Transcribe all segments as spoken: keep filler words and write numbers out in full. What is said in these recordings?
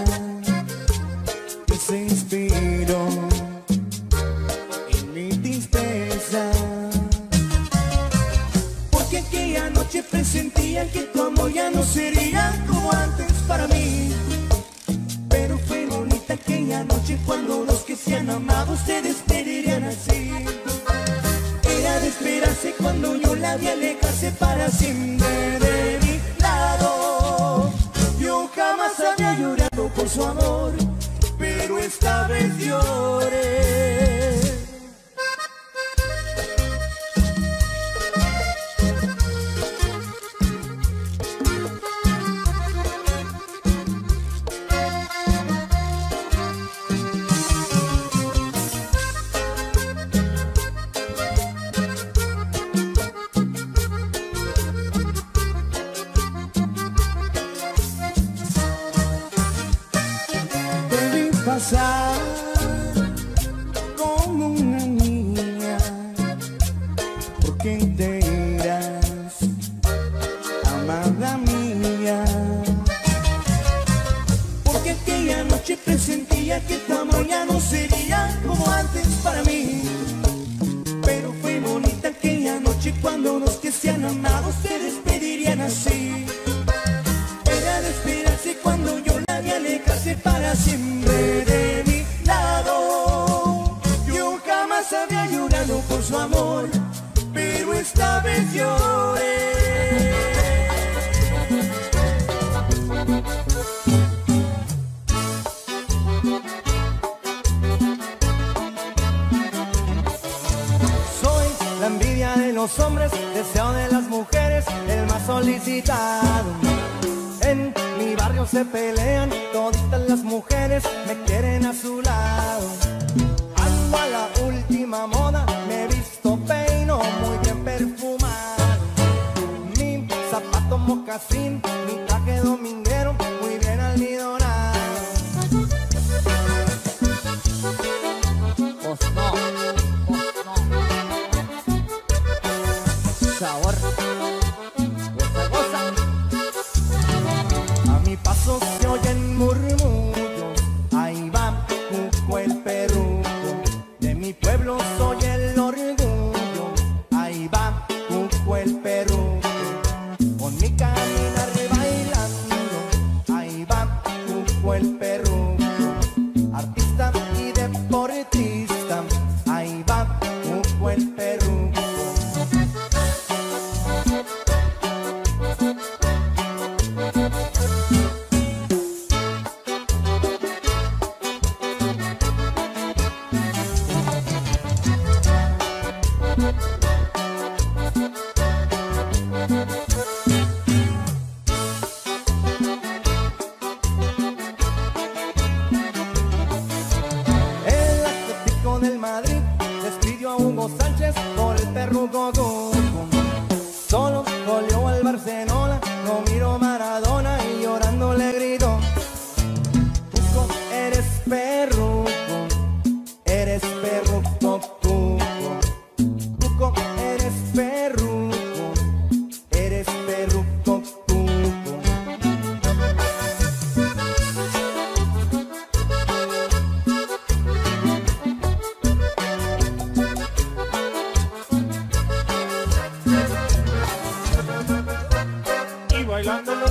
desespero en mi tristeza, porque aquella noche presentía que tu amor ya no sería como antes para mí. Pero fue bonita aquella noche cuando los que se han amado se despedirían así. Era de esperarse cuando yo la vi alejarse para siempre de mi lado. Yo jamás había llorado por su amor, pero esta vez lloré. Pasar como una niña, porque te eras amada mía, porque aquella noche presentía que tu amor ya no sería como antes para mí. Pero fue bonita aquella noche cuando los que se han amado se despedirían así. Era de esperarse cuando yo la vi alejarse para siempre de mi lado. Yo jamás había llorado por su amor, pero esta vez lloré. Soy la envidia de los hombres, deseo de las mujeres, el más solicitado. En mi barrio se pelean, toditas las mujeres me quieren a su lado. Ando a la última moda, me he visto peino muy bien perfumado. Mi zapato mocasín, mi traje dominguero muy bien almidonado. Pues no, pues no. Sabor. Paso se oyen murmullos, ahí va Cuco el perruco. De mi pueblo soy el orgullo, ahí va Cuco el perruco. Con mi caminar bailando, ahí va Cuco el perruco. Artista y deportista, ahí va Cuco el perruco. Por el perruco Cuco, solo goleó al Barcelona, no miró Maradona y llorando le gritó: Cuco, eres perruco, eres perruco, Cuco. Cuco, eres perruco, eres perruco, Cuco. Bailándolo.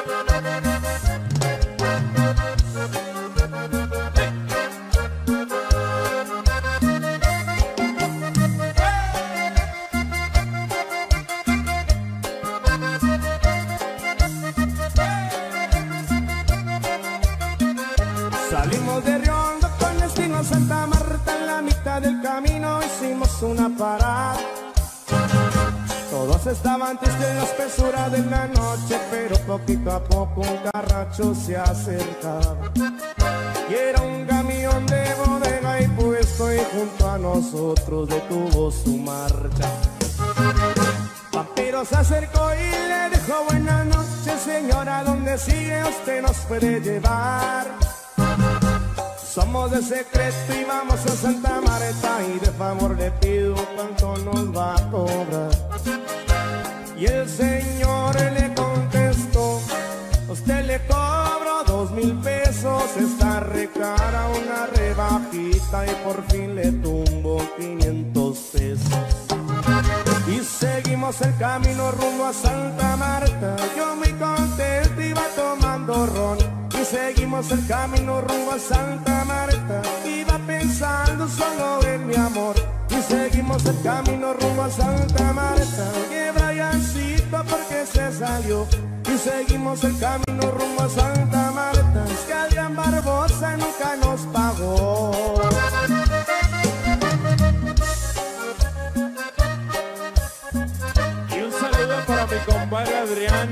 Salimos de Riondo con destino a Santa Marta. En la mitad del camino hicimos una parada. Todos estaban tristes en la espesura de la noche, pero poquito a poco un carracho se acercaba. Y era un camión de bodega y puesto y junto a nosotros detuvo su marcha. Pampiro se acercó y le dijo: buenas noches, señora, ¿dónde sigue? Usted nos puede llevar. Somos de secreto y vamos a Santa Marta, y de favor le pido cuánto nos va a cobrar. Y el señor le contestó: usted le cobro dos mil pesos, está recara una rebajita y por fin le tumbo quinientos pesos. Y seguimos el camino rumbo a Santa Marta, yo muy contento iba tomando ron. Y seguimos el camino rumbo a Santa Marta, iba pensando solo en mi amor. Y seguimos el camino rumbo a Santa Marta, que Briancito porque se salió. Y seguimos el camino rumbo a Santa Marta, es que Adrián Barbosa nunca nos pagó. Y un saludo para mi compadre Adrián.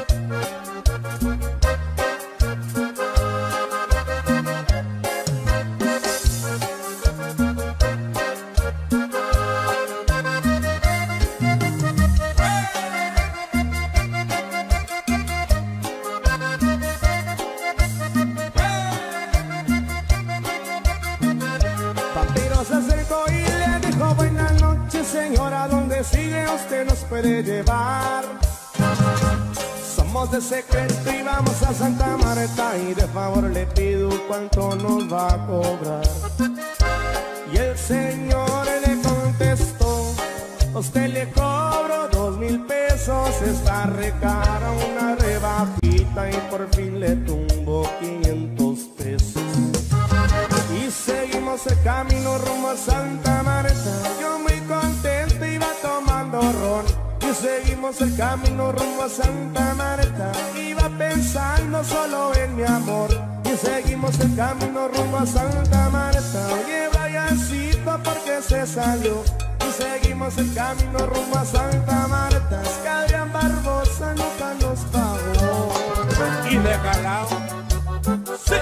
Señora, ¿dónde sigue? Usted nos puede llevar. Somos de secreto y vamos a Santa Marta, y de favor le pido cuánto nos va a cobrar. Y el señor le contestó, usted le cobro dos mil pesos, está recara una rebajita y por fin le tumbo quinientos pesos. Y seguimos el camino rumbo a Santa Marta, yo muy contento iba tomando ron. Y seguimos el camino rumbo a Santa Marta, iba pensando solo en mi amor. Y seguimos el camino rumbo a Santa Marta, oye Briancito porque se salió. Y seguimos el camino rumbo a Santa Marta, es que Adrián Barbosa nunca nos pagó. Y de calao, sí.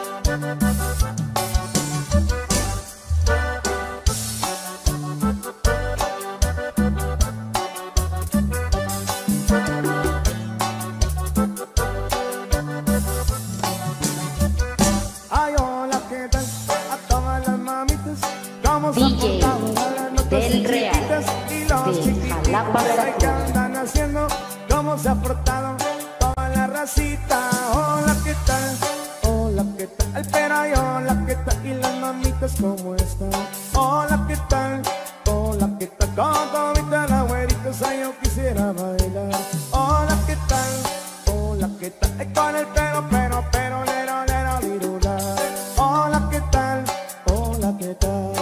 D J del Real y los chiquititos que andan haciendo, cómo se ha portado toda la racita. Hola, ¿qué tal? Hola, ¿qué tal? Ay, pero ay, hola, ¿qué tal? Y las mamitas, ¿cómo están? Hola, ¿qué tal? Hola, ¿qué tal? Con comita la güeritos, ay, yo quisiera bailar. Hola, ¿qué tal? Hola, ¿qué tal? Ay, con el pero, pero, pero, lero, lero, virula. Hola, ¿qué tal? Hola, ¿qué tal?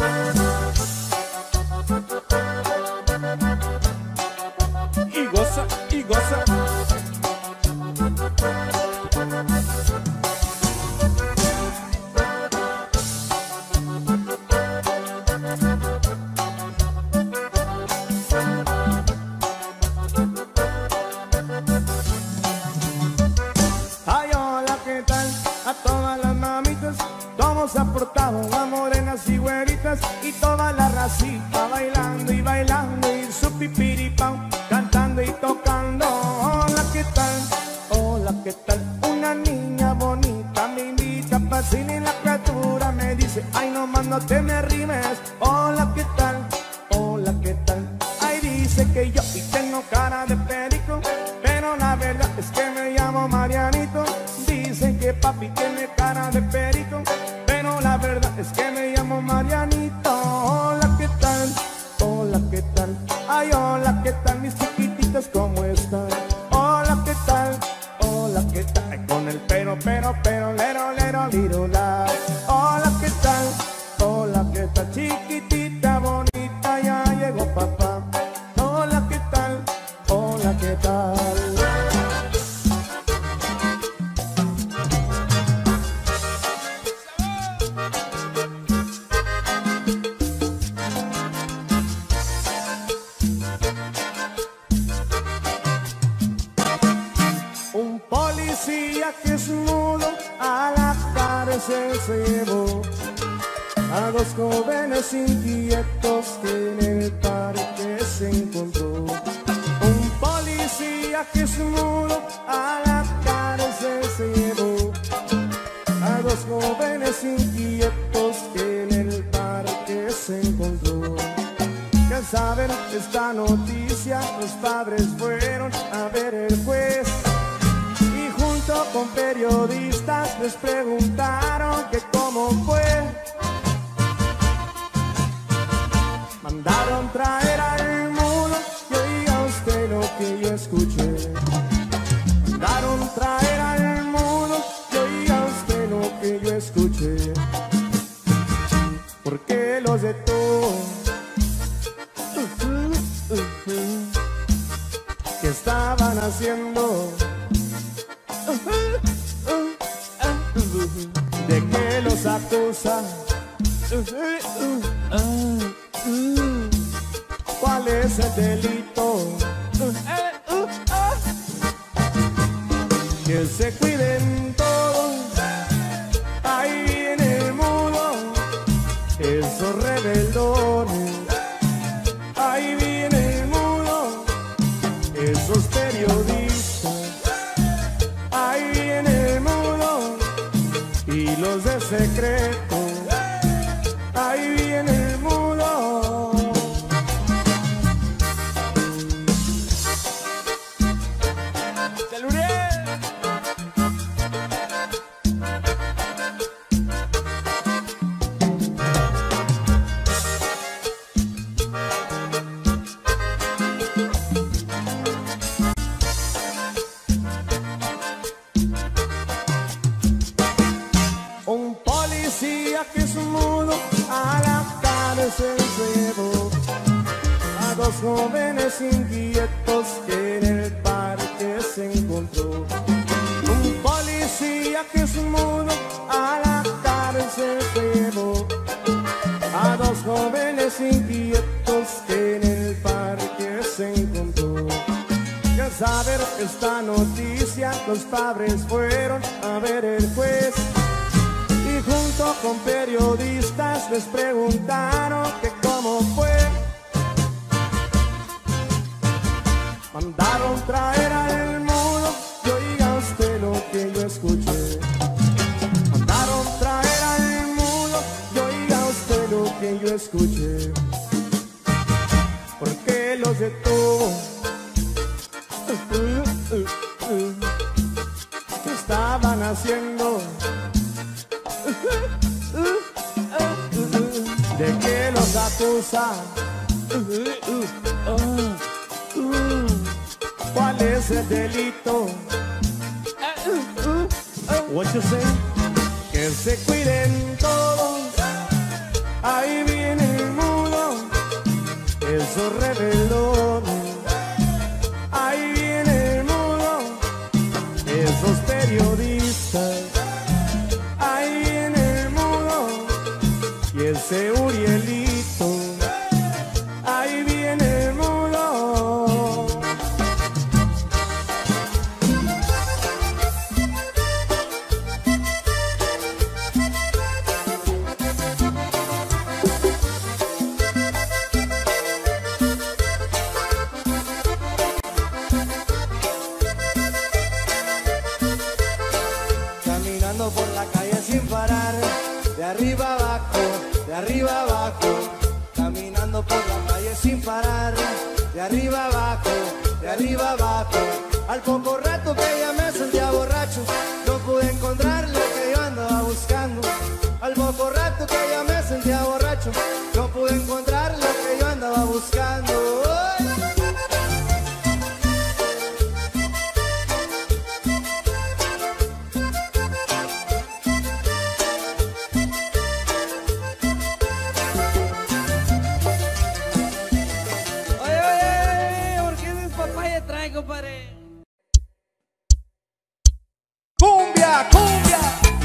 Y goza, y goza. Ay, hola, ¿qué tal? A todas las mamitas, cómo se ha portado las morenas y güeritas, y toda la racita bailando y bailando y su pipiripao, cantando y tocando. Hola, ¿qué tal? Hola, ¿qué tal? Una niña bonita me invita pa' cine y la criatura me dice, ay, no más no te me rimes. Hola, ¿qué tal? Hola, ¿qué tal? Ay, dice que yo y tengo cara de perico, pero la verdad es que me llamo Marianito. Dicen que papi tiene cara de perico, pero la verdad es que me llamo Marianito. Hola, ¿qué tal? Hola, ¿qué tal? Ay, hola, ¿qué tal mis chiquititos? ¿Cómo están? Hola, ¿qué tal? Hola, ¿qué tal? Ay, con el pero, pero, pero, lero, lero, lirula. Hola, ¿qué tal? Hola, ¿qué tal? Chiquitita, bonita, ya llegó papá. Hola, ¿qué tal? Hola, ¿qué tal? Un policía que es mudo a la cárcel se llevó a dos jóvenes inquietos que en el parque se encontró. Un policía que es mudo a la cárcel se llevó a dos jóvenes inquietos que en el parque se encontró. Ya saben esta noticia, los padres fueron a ver el juez y junto con periodistas periodistas les preguntaron que cómo fue. Mandaron traer al mudo y oiga usted lo que yo escuché. Mandaron traer al mudo y oiga usted lo que yo escuché. Porque los detuvo, uh, uh, uh, uh, que estaban haciendo, uh, uh, uh, uh, de que los acusan. Uh, uh, uh, uh, ¿Cuál es el delito? Uh, uh, uh, uh, que se cuiden todos. Ahí viene el mudo, esos rebeldones. Ahí viene el mudo, esos periodistas. Ahí viene el mudo y los de secreto. Ahí viene el mudo. ¡Saludé! Un policía que es mudo a la cárcel se llevó a dos jóvenes inquietos que en el parque se encontró. Un policía que es mudo a la cárcel se llevó a dos jóvenes inquietos que en el parque se encontró. Y al saber esta noticia los padres fueron a ver el juez. Y junto con periodistas les preguntaron que cómo fue. Mandaron traer al mudo y oiga usted lo que yo escuché. Mandaron traer al mudo y oiga usted lo que yo escuché. Porque los detuvo. Uh, uh, uh, uh, ¿Qué estaban haciendo? De que los acusan. ¿Cuál es el delito? What you say? Que se cuiden todos. Ahí viene el mudo, esos rebeldones. Ahí viene el mudo, esos periodistas. Ahí viene el mudo y ese Urielito. Ahí viene el mudo. Caminando por la calle sin parar, de arriba abajo, de arriba abajo, caminando por la calle sin parar, de arriba abajo, de arriba abajo. Al poco rato que ya me sentía borracho, no pude encontrar lo que yo andaba buscando. Al poco rato que ya me sentía borracho, no pude encontrar lo que yo andaba buscando. ¡Ay! ¡Cumbia, cumbia!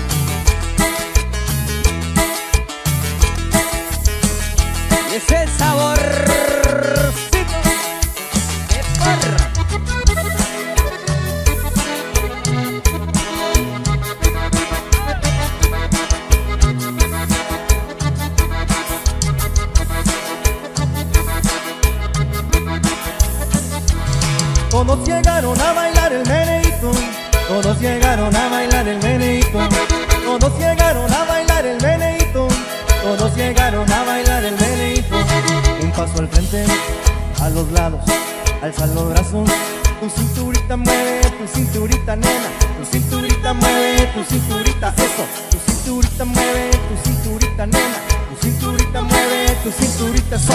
Y ese saborcito de porro. Todos llegaron a bailar el meneíto. Todos llegaron a bailar el meneíto. Todos llegaron a bailar el meneíto. Todos llegaron a bailar el meneíto. Un paso al frente, a los lados, alzan los brazos, Tu cinturita mueve, tu cinturita nena, tu cinturita mueve, tu cinturita eso. Tu cinturita mueve, tu cinturita nena, tu cinturita mueve, tu cinturita eso.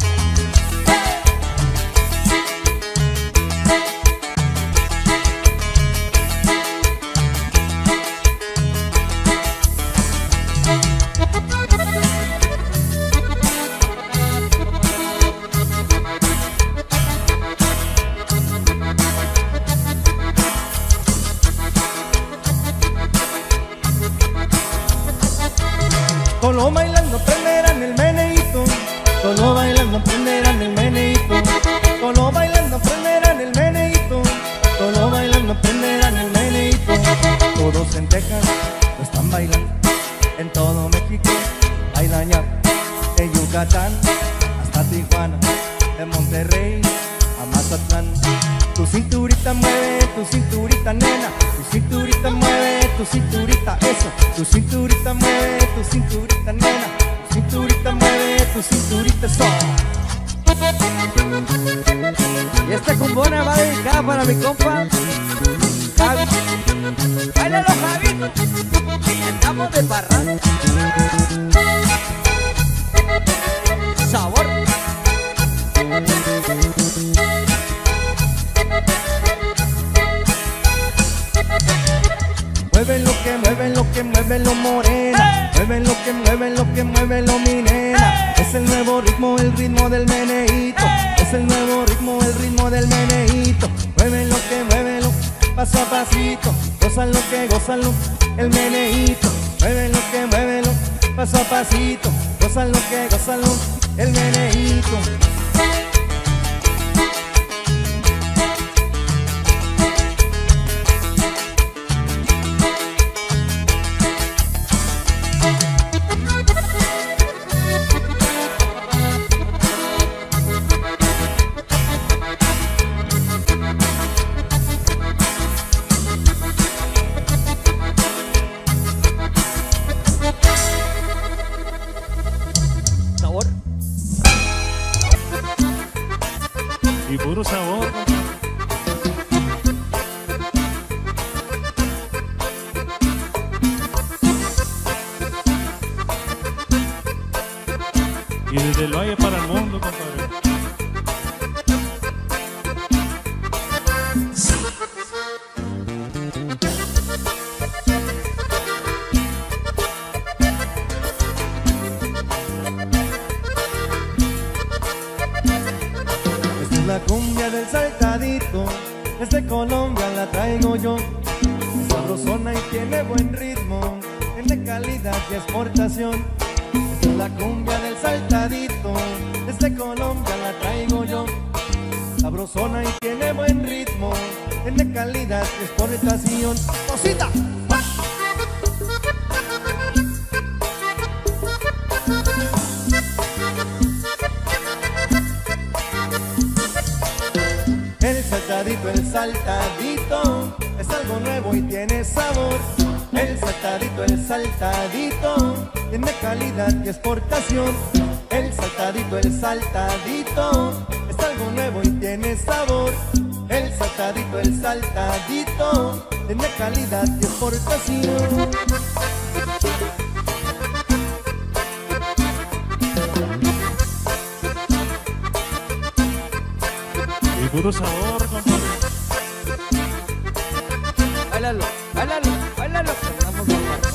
Solo bailando aprenderán el meneíto, solo bailando aprenderán el meneíto, solo bailando aprenderán el meneíto, solo bailando aprenderán el meneíto. Todos en Texas lo están bailando, en todo México bailan ya, de Yucatán hasta Tijuana, de Monterrey a Mazatlán. Tu cinturita mueve, tu cinturita nena, tu cinturita mueve, tu cinturita eso. Tu cinturita mueve, tu cinturita nena, tu cinturita mueve, tu cinturita eso. Y esta cumbona va dedicada para mi compa Javi. ¡Báilalo, Javi! Y andamos de parranda. Sabor. Mueve lo que mueve, lo que mueve lo morena, mueve lo que mueve, lo que mueve lo mi nena. Es el nuevo ritmo, el ritmo del meneíto, es el nuevo ritmo, el ritmo del meneíto. Mueve lo que mueve lo paso a pasito, gozan lo que gozan lo el meneíto. Mueve lo que mueve lo paso a pasito, gozan lo que gozan lo el meneíto. Y puro sabor. Y desde el valle para el mundo, compadre. La cumbia del saltadito, desde Colombia la traigo yo. Es sabrosona y tiene buen ritmo, tiene calidad y exportación. Esta es la cumbia del saltadito, desde Colombia la traigo yo. Sabrosona y tiene buen ritmo, tiene calidad y exportación. ¡Cosita! El saltadito, el saltadito, es algo nuevo y tiene sabor. El saltadito, el saltadito, tiene calidad y exportación. El saltadito, el saltadito, es algo nuevo y tiene sabor. El saltadito, el saltadito, tiene calidad y exportación. Y puro sabor, compadre. Báilalo, báilalo, báilalo, que andamos de parranda.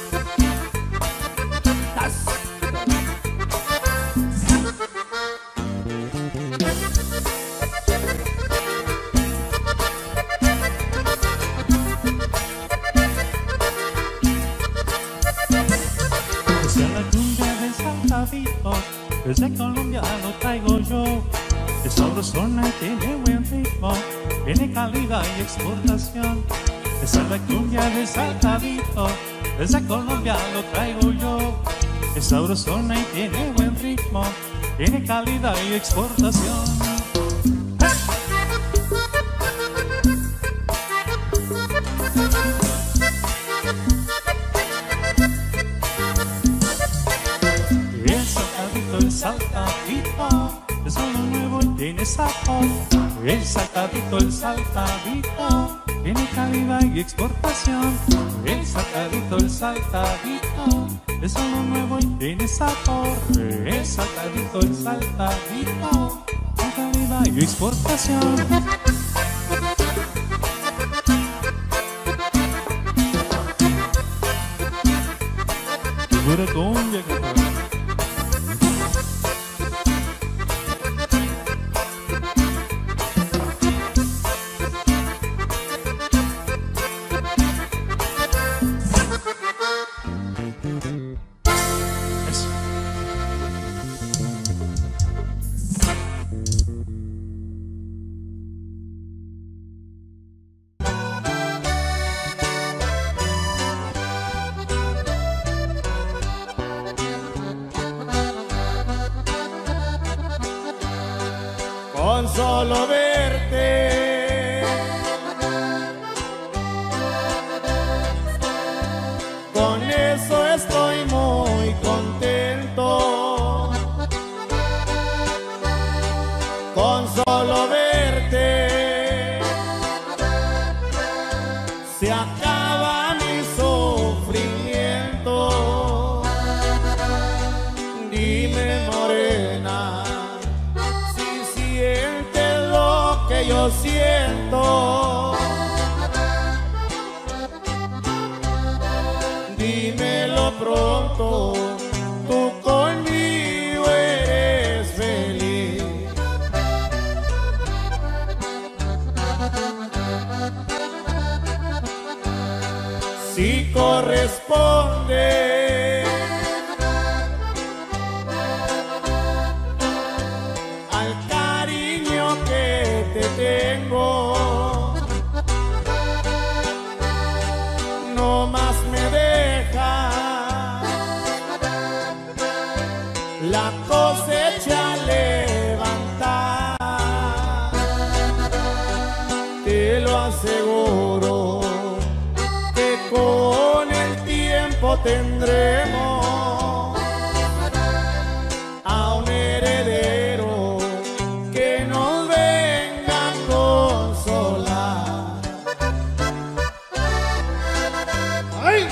Esa es la cumbia del saltadito, desde Colombia lo traigo yo. Es sabrosona y tiene buen ritmo, tiene calidad y exportación. Esa es la cumbia del saltadito, desde Colombia lo traigo yo. Es sabrosona y tiene buen ritmo, tiene calidad y exportación. El saltadito, el saltadito, es algo nuevo y tiene sabor. El saltadito, el saltadito, tiene calidad y exportación. El saltadito, el saltadito, es uno nuevo y tiene sabor. El saltadito, el saltadito, tiene calidad y exportación. Pura cumbia, compadre. Con solo verte, con eso estoy muy contento. Con solo verte se acaba mi sufrimiento. Dime, morena, que yo siento, dímelo pronto, tú conmigo eres feliz. Si corresponde al cariño que te tengo, no más me deja la cosecha levantar. Te lo aseguro que con el tiempo tendremos a un heredero que nos venga a consolar. ¡Ay!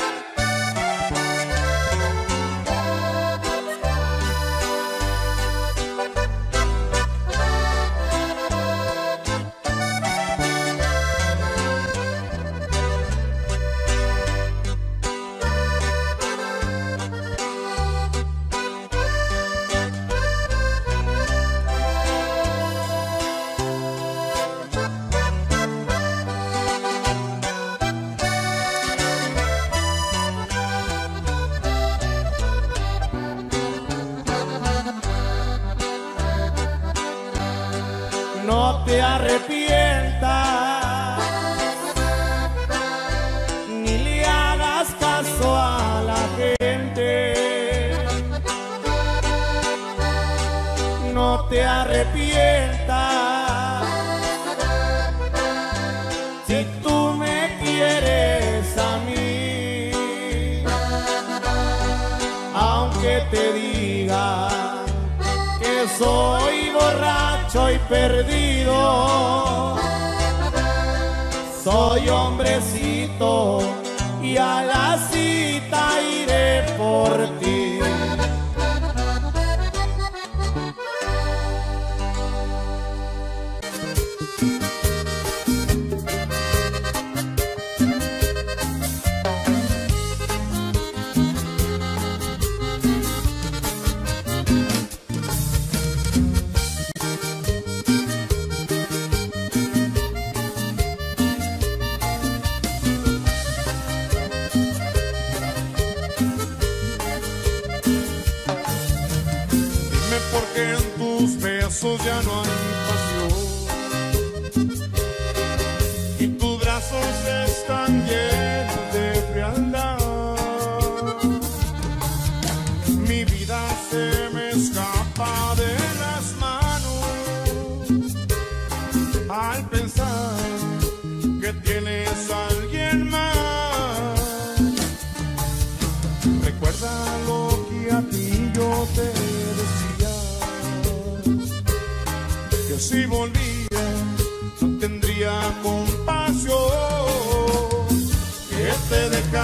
No te arrepientas, ni le hagas caso a la gente. No te arrepientas, si tú me quieres a mí, aunque te diga que soy borracho y perdido, soy hombrecito y a la cita iré por ti. Porque en tus besos ya no hay pasión y tus brazos están llenos de frialdad. Mi vida se me escapa de las manos al pensar que tienes a alguien más. Recuerda lo que a ti yo te decía, que si volvías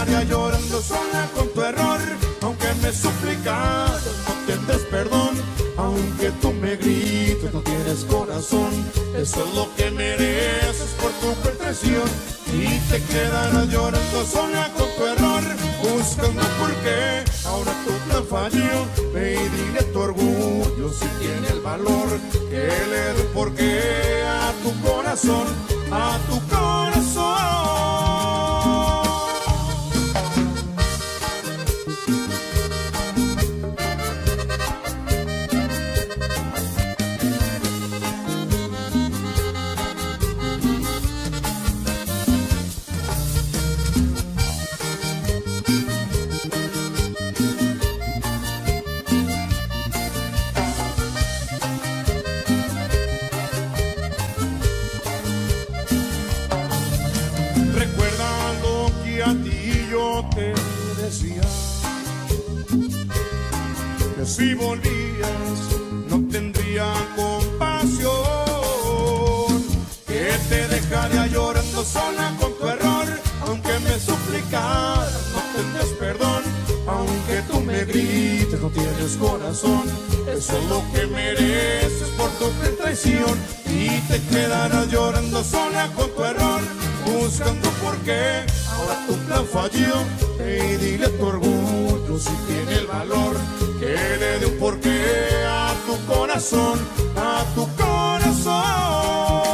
dejaría llorando sola con tu error. Aunque me suplicaras, no tendrás perdón. Aunque tú me grites, no tienes corazón. Eso es lo que mereces por tu perversión. Y te quedarás llorando sola con tu error, buscando por qué ahora tu plan falló. Ve y dile a tu orgullo, si tiene el valor, que le dé por qué a tu corazón, a tu corazón. Que si volvías no tendría compasión, que te dejaría llorando sola con tu error. Aunque me suplicaras, no tendrás perdón. Aunque tú me grites, no tienes corazón. Eso es lo que mereces por tu traición. Y te quedarás llorando sola con tu error, buscando por qué ahora tu plan falló. Y dile a tu orgullo, si tiene el valor, que le dé un porqué a tu corazón, a tu corazón.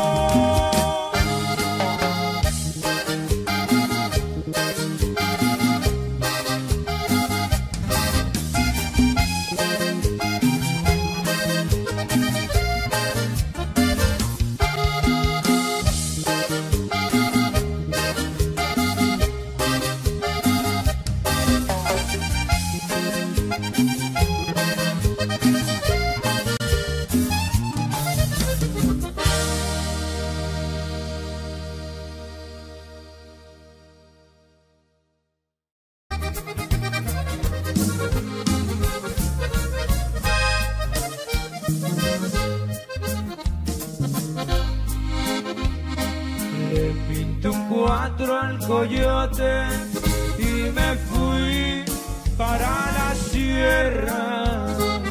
Coyote y me fui para la sierra.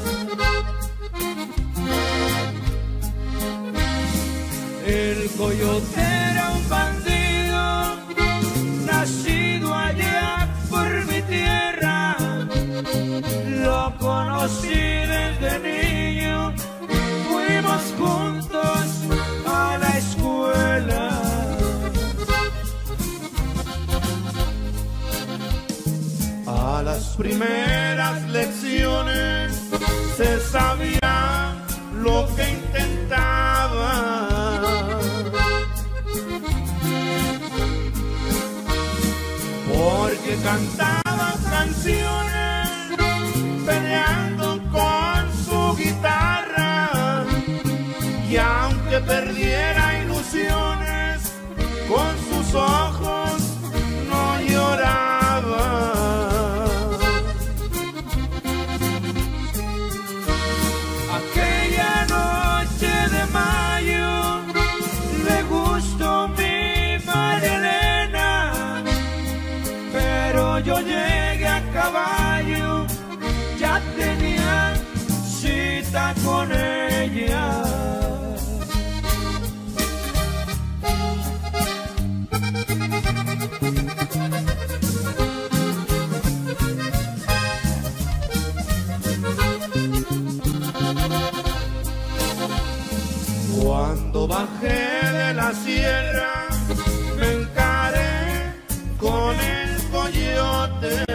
El coyote era un bandido nacido allá por mi tierra. Lo conocí desde niño, fuimos juntos a la escuela. A las primeras lecciones se sabía lo que intentaba, porque cantaba canciones peleando con su guitarra, y aunque perdiera ilusiones, con sus ojos no lloraba. Aquella noche de mayo le gustó mi María Elena, pero yo llegué a caballo, ya tenía cita con ella. Cuando bajé de la sierra me encaré con el coyote,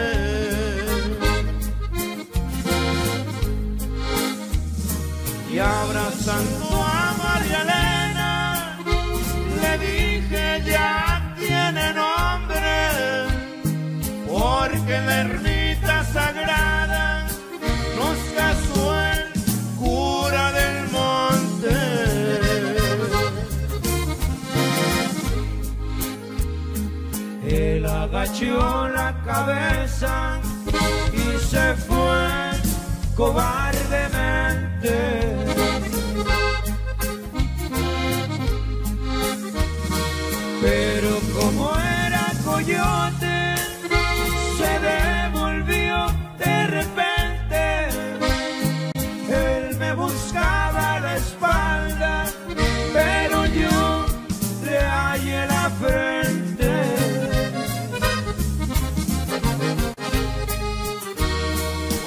y abrazando a María Elena le dije: ya tiene nombre, porque en la ermita sagrada nos casó el cura del monte. Él agachó la cabeza y se fue cobardemente. Pero como era coyote,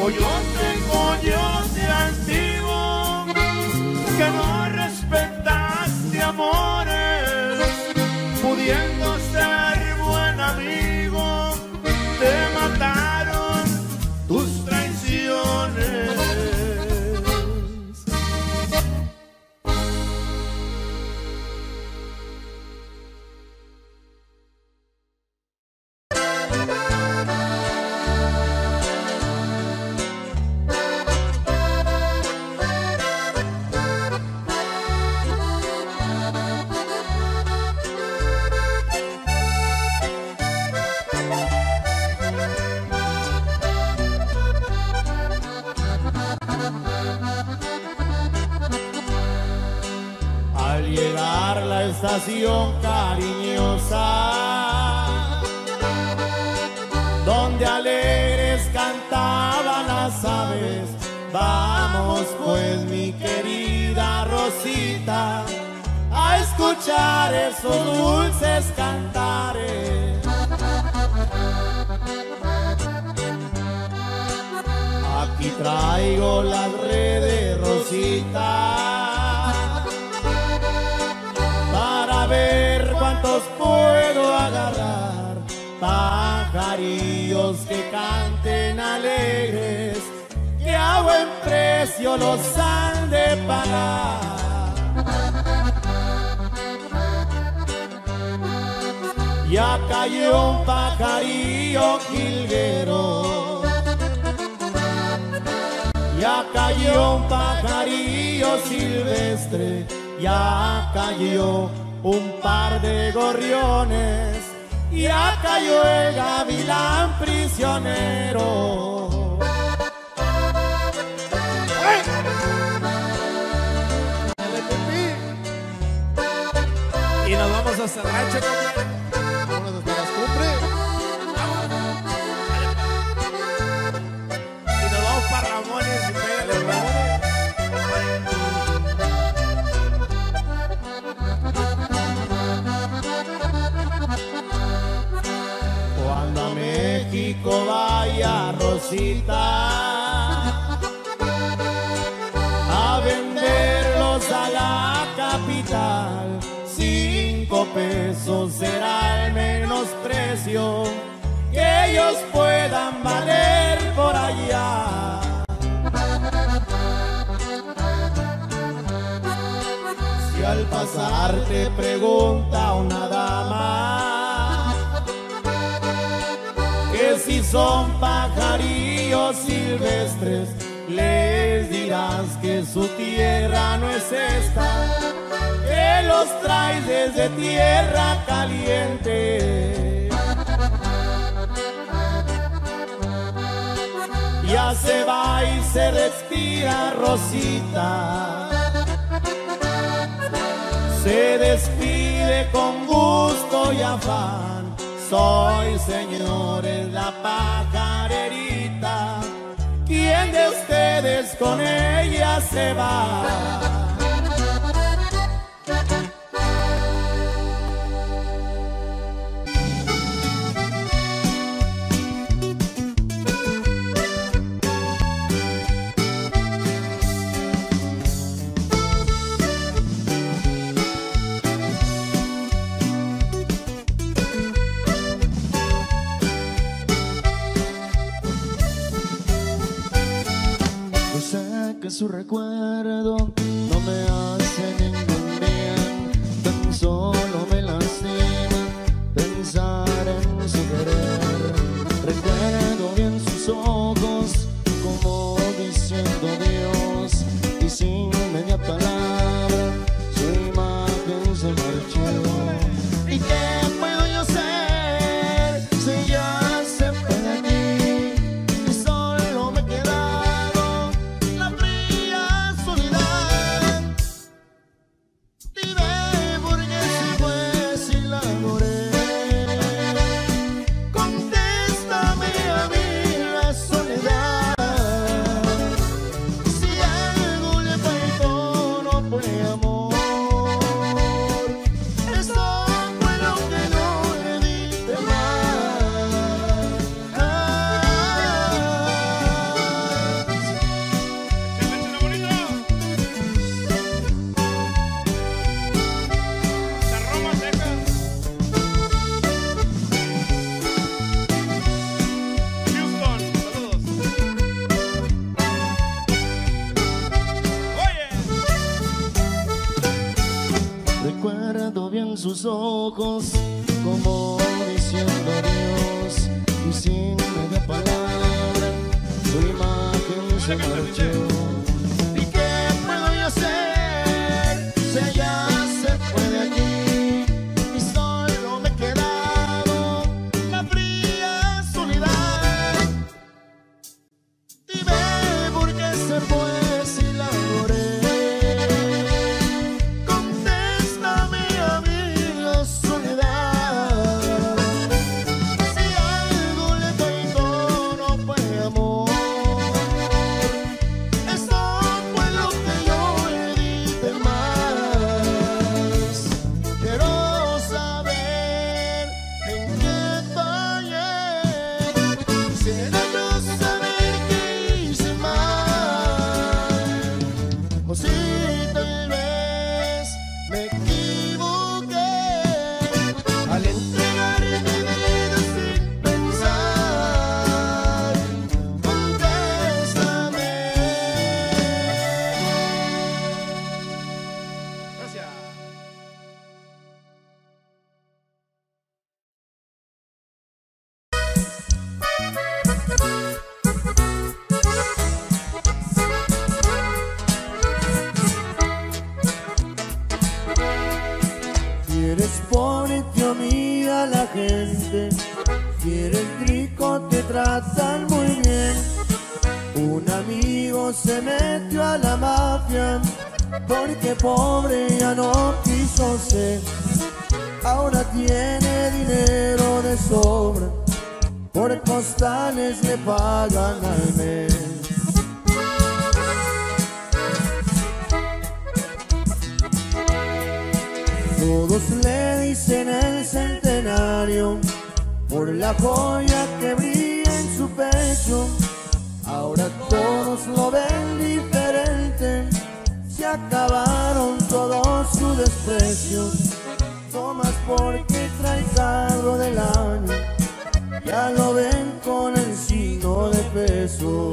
coyote, coyote antiguo, que no respetaste amores, pudiendo ser buen amigo, te mataron tus traiciones. Estación cariñosa, donde alegres cantaban las aves. Vamos pues mi querida Rosita a escuchar esos dulces cantares. Aquí traigo las redes, Rosita, para ver cuántos puedo agarrar, pajarillos que canten alegres, que a buen precio los han de pagar. Ya cayó un pajarillo jilguero, ya cayó un pajarillo silvestre, ya cayó un par de gorriones, ya cayó el gavilán prisionero. ¡Hey! Y nos vamos hasta el rancho, compadre. Vámonos hasta las cumbres. Y nos vamos para Ramones y pégale, Ramones. Cuando a México vaya Rosita a venderlos a la capital, cinco pesos será el menosprecio que ellos puedan valer por allá. Si al pasar te pregunta una dama que si son pajarillos silvestres, les dirás que su tierra no es esta, que los traes desde tierra caliente. Ya se va y se respira Rosita, se despide con gusto y afán. Soy, señores, la pajarerita, ¿quién de ustedes con ella se va? Que su recuerdo no me hace ningún bien, tan solo me lastima pensar en su querer. Recuerdo bien sus ojos como diciendo Dios, y sin media palabra su imagen se marchó. ¿Y qué puedo yo hacer si ya se fue de aquí? Y solo me queda sus ojos como diciendo adiós, y sin media palabra su imagen se marchó. ¿Y qué puedo yo hacer si ella se fue de aquí y solo me he quedado la fría soledad? Dime por qué ser pues y la adoré. Si eres rico te tratan muy bien. Un amigo se metió a la mafia porque pobre ya no quiso ser. Ahora tiene dinero de sobra, por postales le pagan al mes. Todos le dicen el centenario por la joya que brilla en su pecho. Ahora todos lo ven diferente, se acabaron todos sus desprecios. No más porque trae carro del año, ya lo ven con el signo de peso.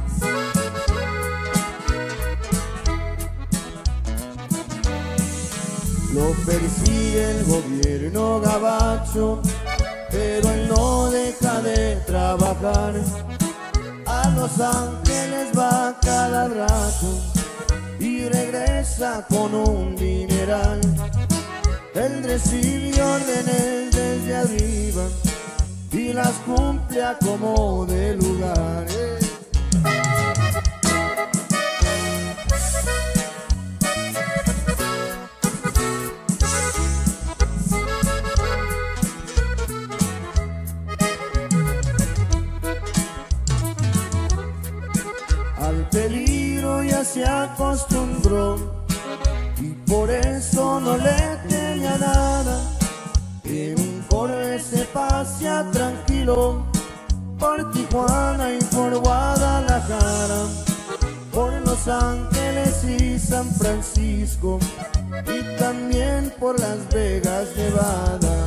Lo persigue el gobierno gabacho, pero él no deja de trabajar. A Los Ángeles va cada rato y regresa con un dineral. Él recibe órdenes desde arriba y las cumple a como de lugar. eh. Al peligro ya se acostumbró y por eso no le teme a nada. En un Corvette se pasea tranquilo por Tijuana y por Guadalajara, por Los Ángeles y San Francisco y también por Las Vegas, Nevada.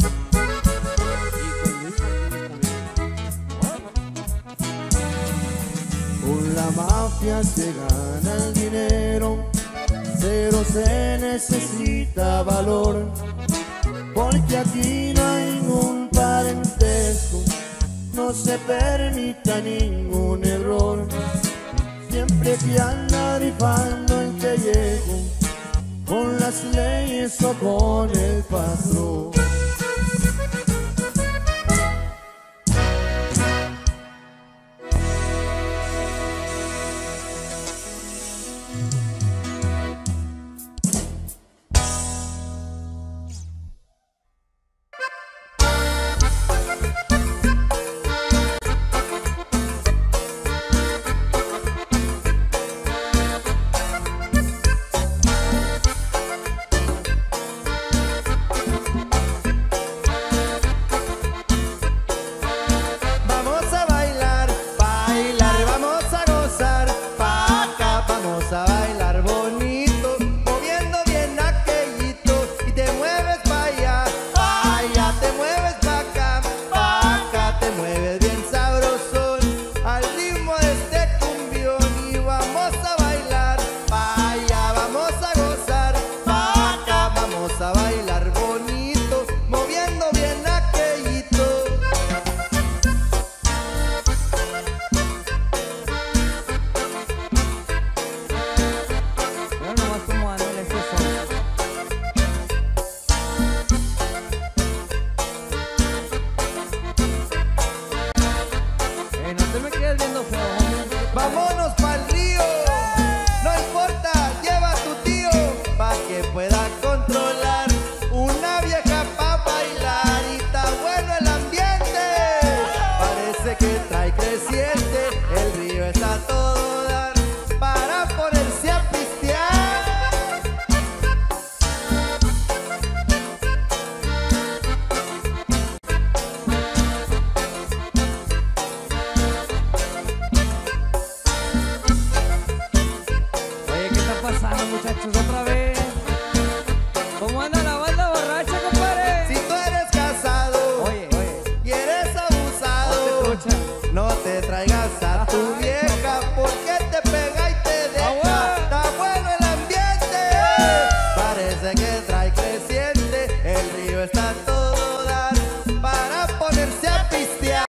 Con la mafia se gana el dinero, pero se necesita valor, porque aquí no hay ningún parentesco, no se permita ningún error. Siempre que anda rifando el pellejo, con las leyes o con el patrón. a bailar bonito. poniendo feo, homie. Vámonos pa'l río, no importa, lleva a tu tío, pa' que pueda controlar una vieja pa' bailar. Y está bueno el ambiente, parece que trae creciente, el río está a todo dar para ponerse a pistear. Oye, ¿qué está pasando, muchachos? Otra vez. ¿Cómo anda la banda borracha, compadre? Si tú eres casado, Oye, oye, y eres abusado, ponte trucha. no te traigas a tu vieja porque te pega y te deja. Está bueno el ambiente, parece que trae creciente, el río está a todo dar para ponerse a pistear.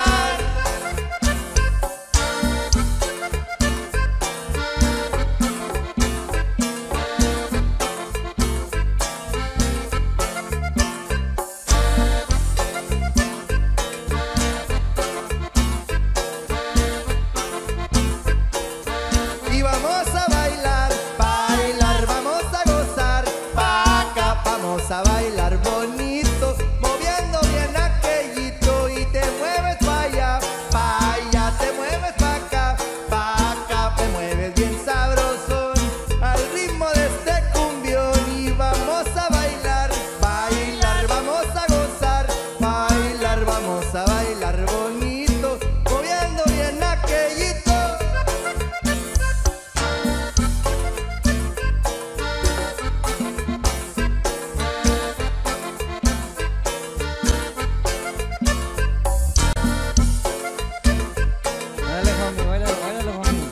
Y vamos a bailar, bailar, vamos a gozar, pa' acá vamos a bailar bonito, moviendo bien aquellito y te mueves pa' allá, pa' allá, te mueves pa' acá, pa' acá, te mueves bien sabrosón, al ritmo de este cumbión. Y vamos a bailar, bailar, vamos a gozar, bailar, vamos a bailar bonito, moviendo bien aquellito. Báilale, homie, báilale, báilale, homie.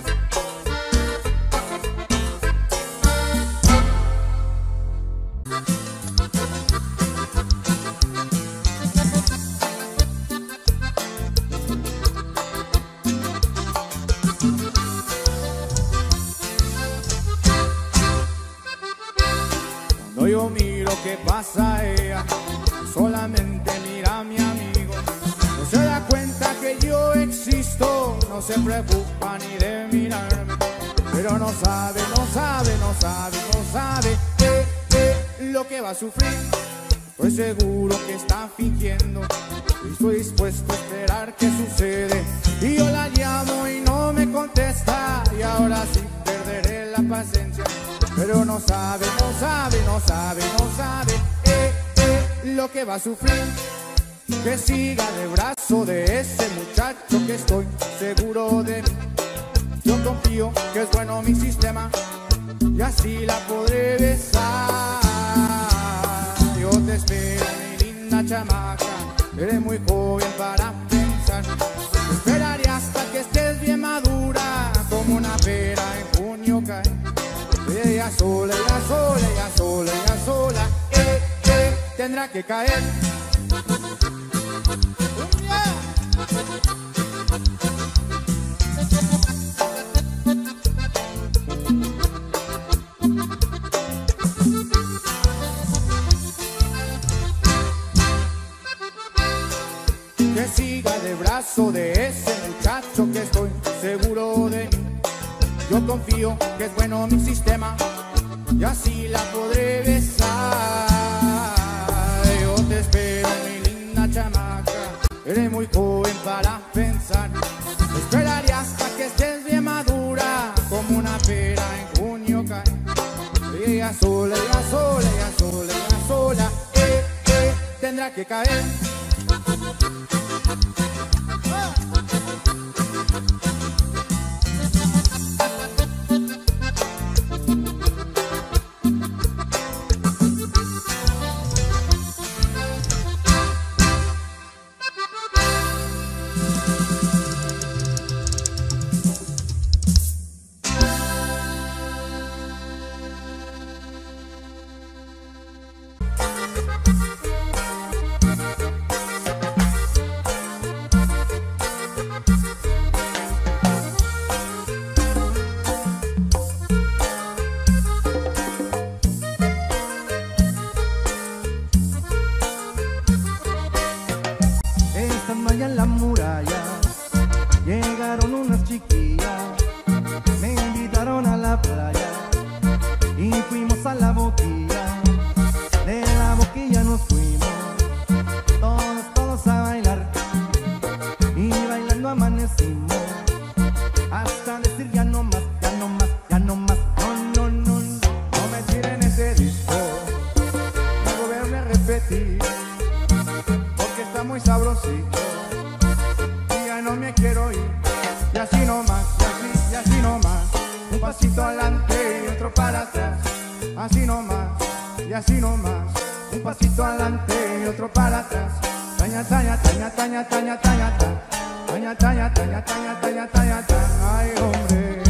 Cuando yo miro qué pasa a ella, solamente mira a mi amigo. No se da cuenta que yo existo, no se preocupa ni de mirarme. Pero no sabe, no sabe, no sabe, no sabe eh, eh, lo que va a sufrir. Estoy seguro que está fingiendo y estoy dispuesto a esperar qué sucede. Y yo la llamo y no me contesta, y ahora sí perderé la paciencia. Pero no sabe, no sabe, no sabe, no sabe eh, eh, lo que va a sufrir. Que siga de brazo de ese muchacho que estoy seguro de mí. Yo confío que es bueno mi sistema y así la podré besar. Yo te espero, mi linda chamaca, eres muy joven para pensar. Te esperaré hasta que estés bien madura, como una pera en junio cae. Ella sola, ella sola, ella sola, ella sola, eh, eh, tendrá que caer. Que siga de brazo de ese muchacho que estoy seguro de mí. Yo confío que es bueno mi sistema y así la podré besar. Yo te espero, mi linda chamaca, eres muy joven para pensar. Te esperaré hasta que estés bien madura, como una pera en junio cae. Ella sola, ella sola, ella sola, ella sola, eh, eh, tendrá que caer. chiquilla, me invitaron a la playa y fuimos a la boquilla. De la boquilla nos fuimos, todos, todos a bailar, y bailando amanecimos, hasta decir ya no más, ya no más, ya no más, no, no, no, no. No me tiren ese disco, no volverme a repetir, porque está muy sabrosito y ya no me quiero ir. Y así nomás, y así, y así nomás, un pasito adelante y otro para atrás. Así nomás, y así nomás, un pasito adelante y otro para atrás. Taña, taña, taña, taña, taña, taña, taña, taña, taña, taña, taña, taña, taña, taña. Ay, hombre.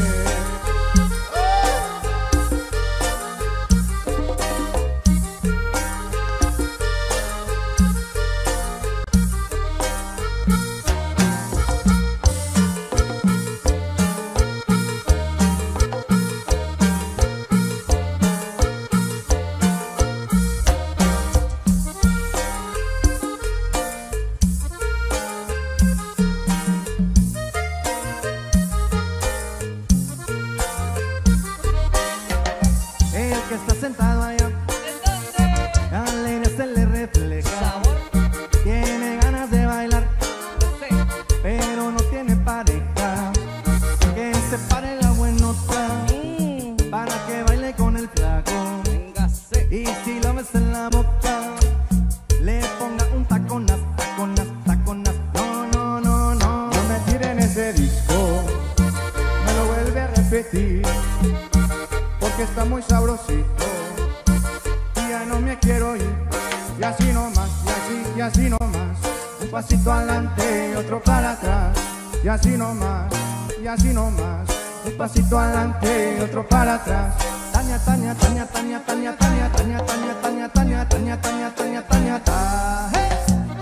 El que está sentado allá, alegre se le refleja, tiene ganas de bailar, pero no tiene pareja. Que se pare la buenota para que baile con el flaco, y si lo ves en la boca, le ponga un taconas, taconas, taconas. No, no, no, no. No me tiren ese disco, me lo vuelve a repetir, porque está muy sabrosito y ya no me quiero ir. Y así nomás, y así, y así nomás, un pasito adelante y otro para atrás. Y así nomás, y así nomás, un pasito adelante y otro para atrás. Taña, taña, taña, taña, taña, taña, taña, taña, taña, taña, taña, taña, taña, taña, ta. ¡Hey!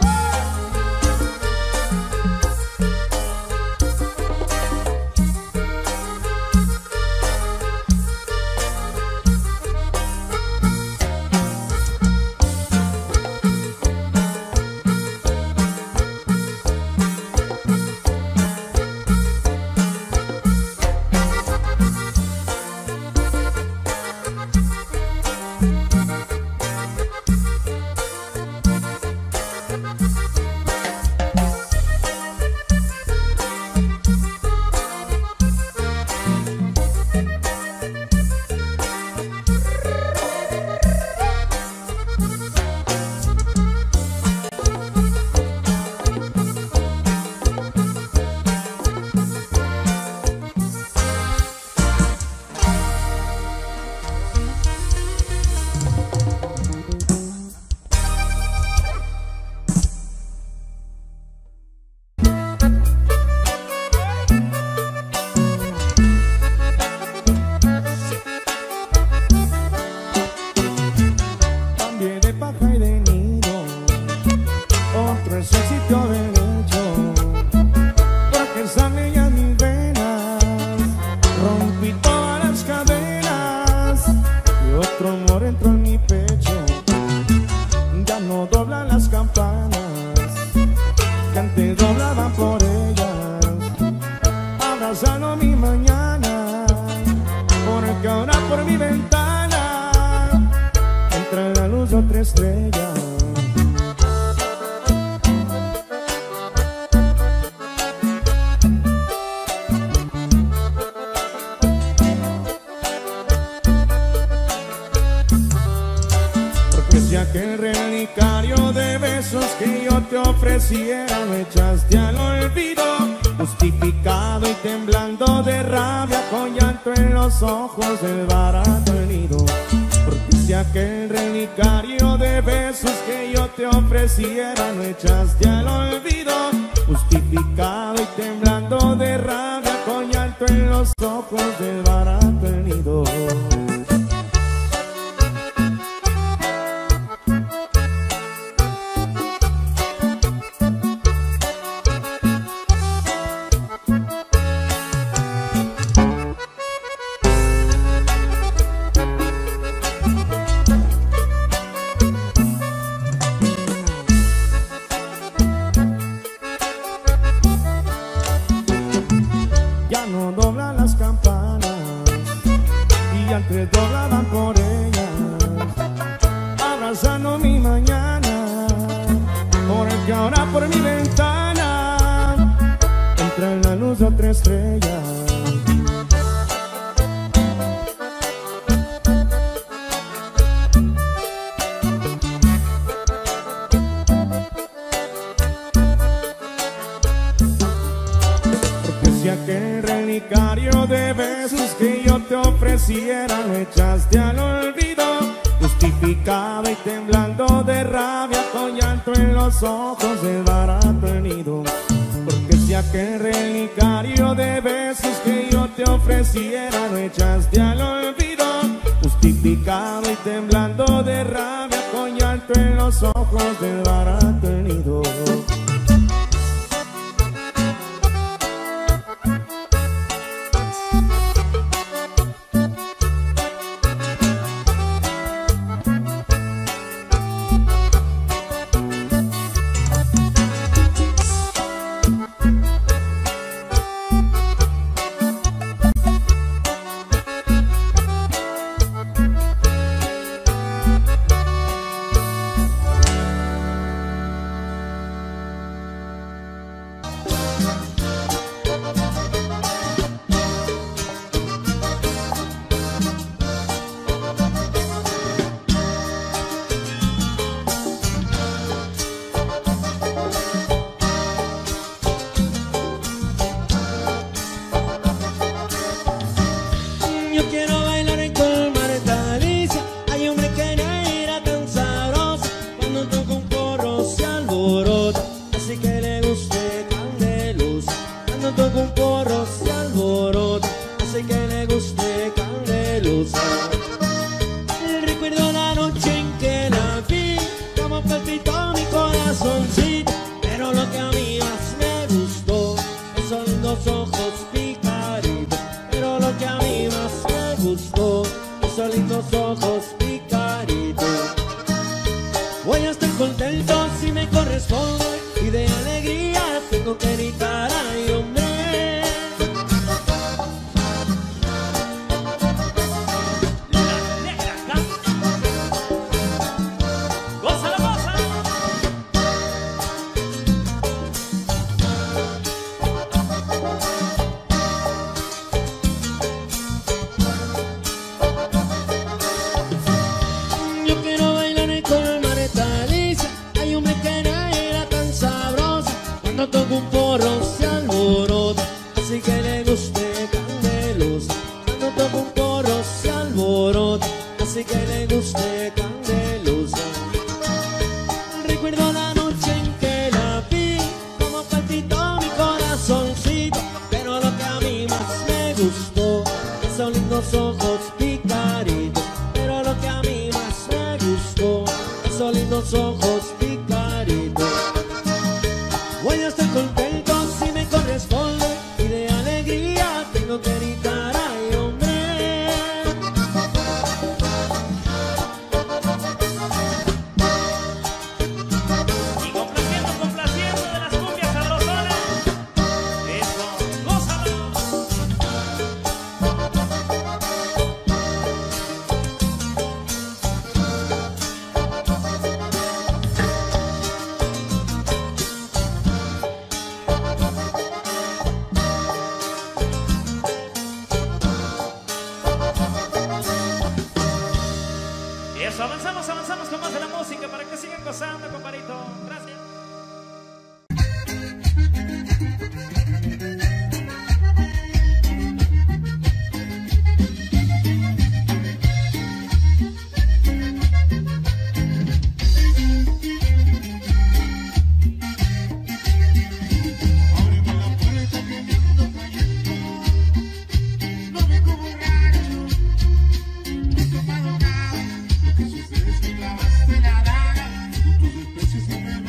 ofreciera me echaste al olvido, justificado y temblando de rabia, con llanto en los ojos del barato nido. Porque si aquel relicario de besos que yo te ofreciera no echaste al olvido, justificado y temblando de rabia, con llanto en los ojos del barato nido. Ya no doblan las campanas y antes doblaban por ellas, abrazando mi mañana, porque ahora por mi ventana entra en la luz de otra estrella. Aquel relicario de besos que yo te ofreciera lo echaste al olvido, justificado y temblando de rabia, con llanto en los ojos de barato el nido. Porque si aquel relicario de besos que yo te ofreciera lo echaste al olvido, justificado y temblando de rabia, con llanto en los ojos de barato el nido. Avanzamos, avanzamos con más de la música para que sigan gozando, compadrito. Gracias. Sucedes que clavaste la daga, tus especies se me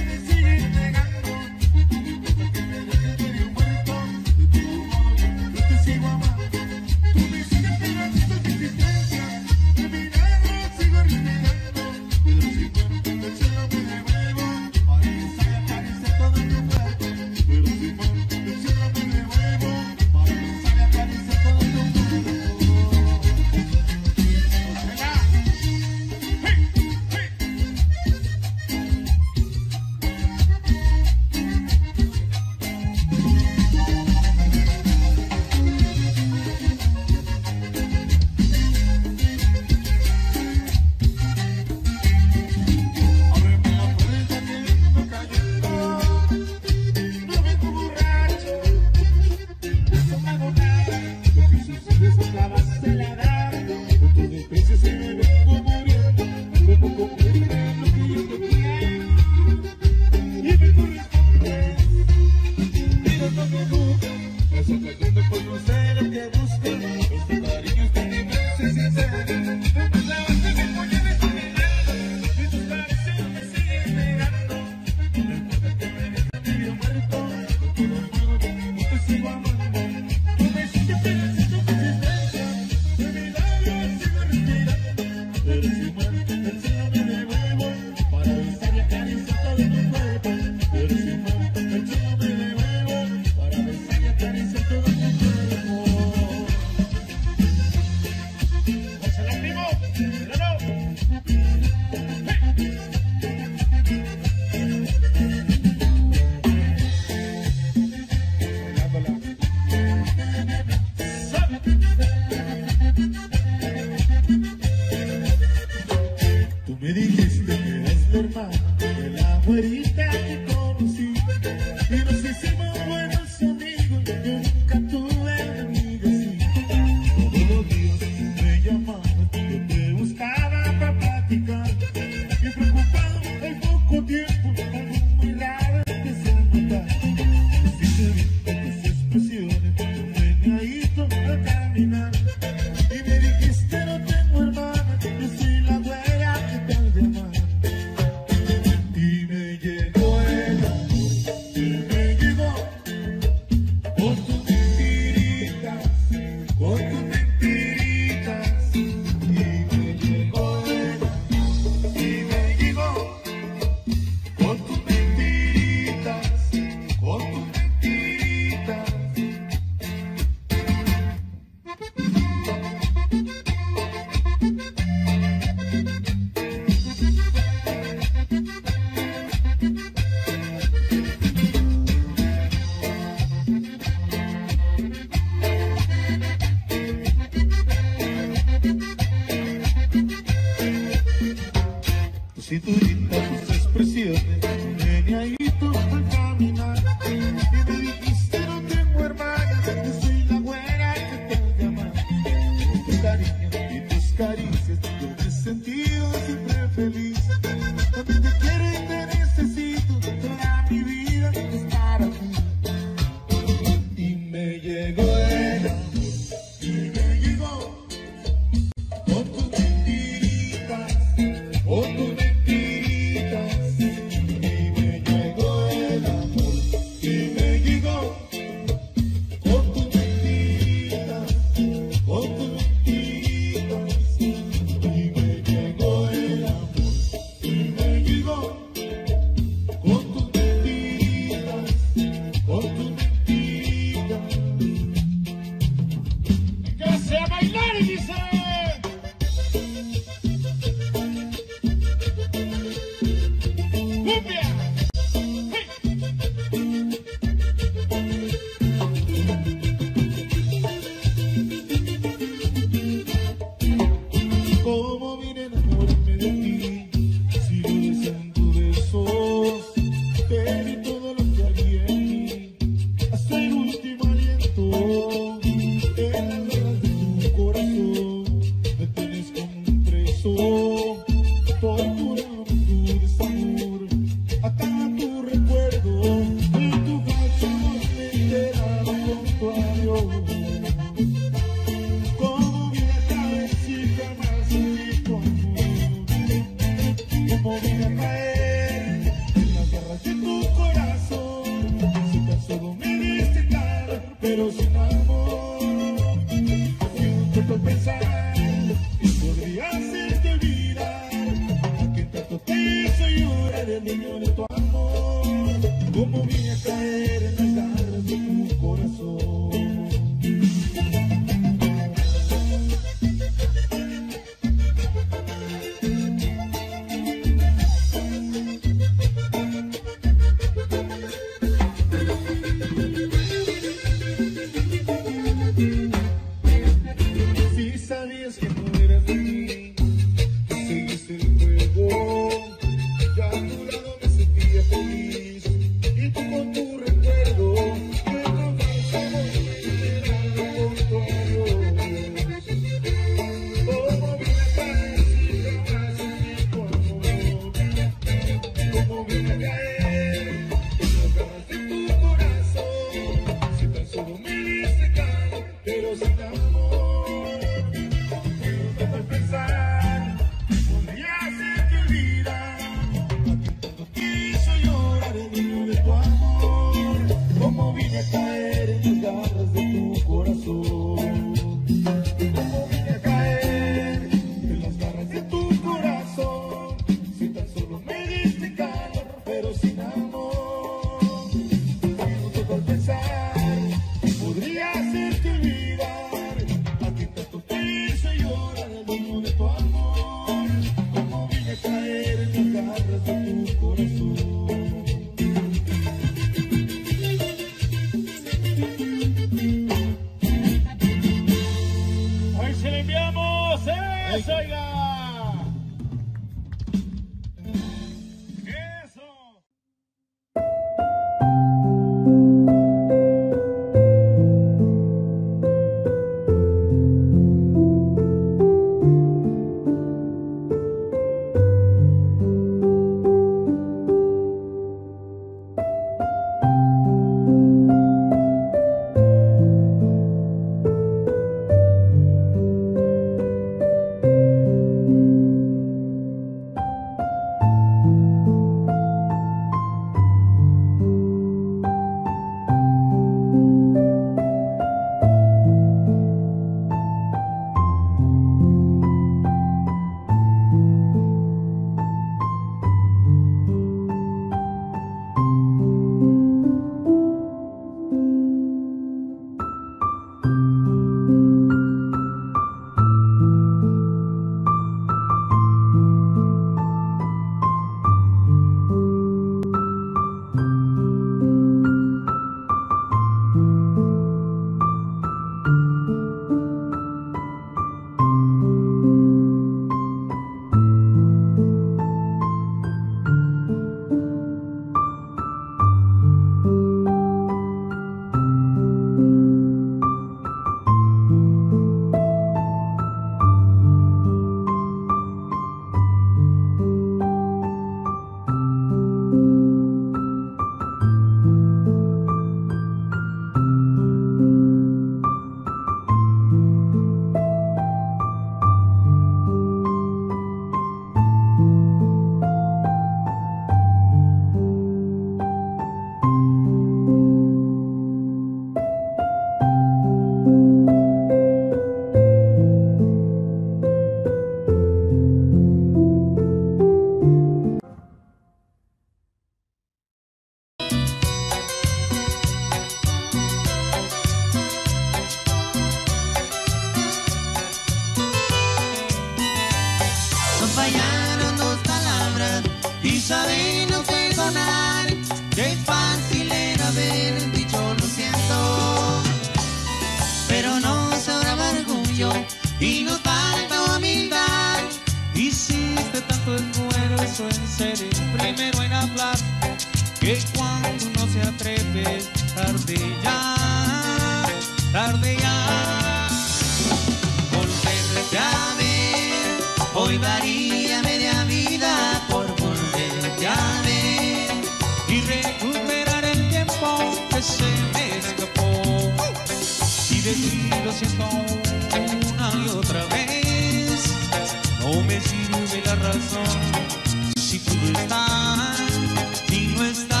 tarde ya volverte a ver. Hoy daría media vida por volverte a ver y recuperar el tiempo que se me escapó y decir lo siento una y otra vez. No me sirve la razón si tú no estás, si no estás.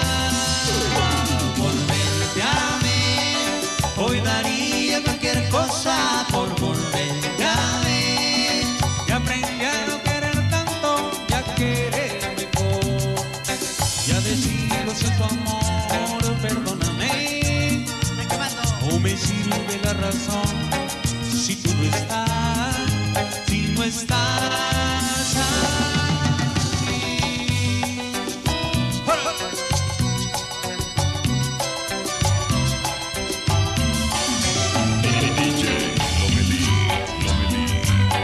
Volverte a ver, hoy daría cualquier cosa por volverte a ver. Y aprendí a no querer tanto y a querer mejor. Y a decir lo siento amor, perdóname. No me sirve la razón si tú no estás, si no estás aquí. D J Lomelí, Lomelí,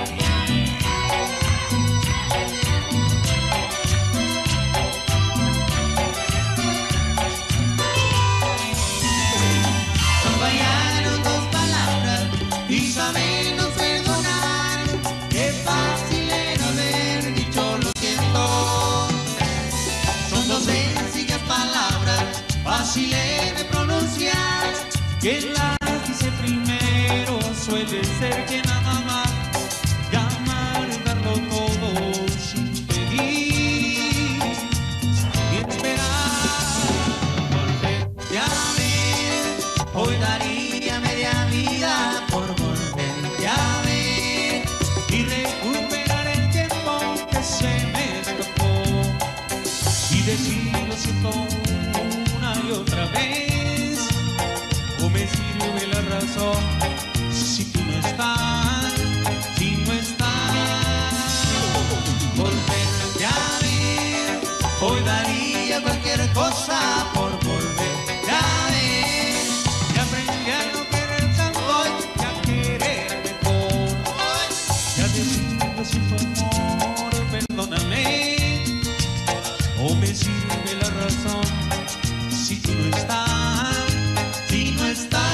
Fallaron dos palabras y sabernos perdonar. Qué fácil era haber dicho lo siento. Son dos sencillas palabras, fáciles de pronunciar. Quien las dice primero suele ser quien ama más. Llamar y darlo todo sin pedir y esperar. Volverte a ver, hoy daría media vida por volverte a ver y recuperar el tiempo que se me escapó y decir lo siento una y otra vez. O me sirve la razón si tú no estás, si no estás. Volverte a ver, hoy daría cualquier cosa por volverte a ver. Y aprendí a no querer tanto y a querer mejor. Y a decir lo siento amor, perdóname. O me sirve la razón si tú no estás, si no estás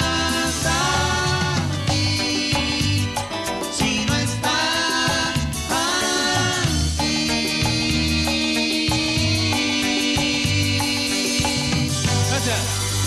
aquí, si no estás aquí. Gracias.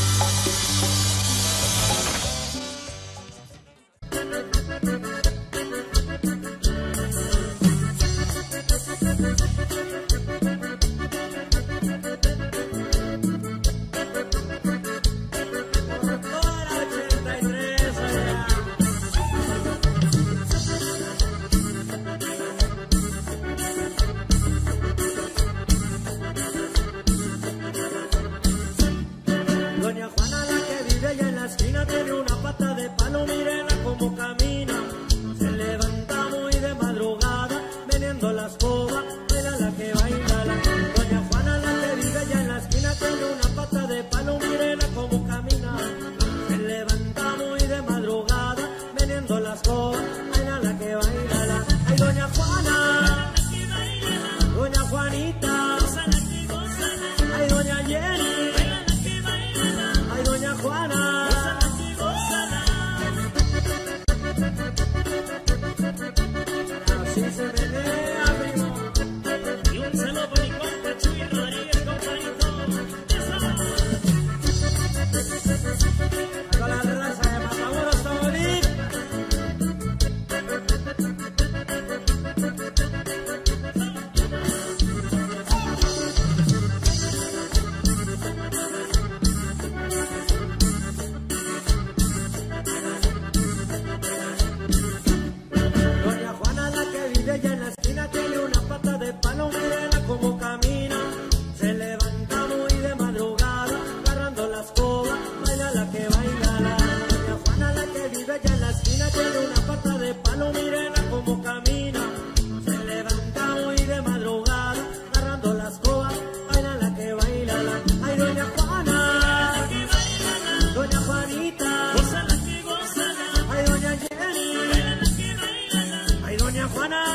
Doña Juana, la que vive allá en la esquina, tiene una pata de palo, mírela como camina. Se levanta muy de madrugada, veniendo la escoba, baila la que baila la. Doña Juana, la que vive allá en la esquina, tiene una pata de palo, mírela como camina. Se levanta muy de madrugada, veniendo la escoba, baila la que baila la. Ay, doña Juana, doña Juanita, ay, doña Jenny, ay, doña Juana, así se menea, primo. Y un saludo por mi compa Chuy Rodríguez, compadrito. Con la raza de Matamoros, Tamaulipas. Doña Juana, la que vive allá en la esquina, tiene una pata de palo, mírela como camina. Se levanta muy de madrugada, agarrando la escoba, baila la que baila la. Doña Juana, la que vive allá en la esquina, tiene una pata de palo, mírela como camina. Se levanta muy de madrugada, agarrando la escoba, baila la que baila la. Ay, doña Juana, doña Juanita, ay, doña Jenny, ay, doña Juana,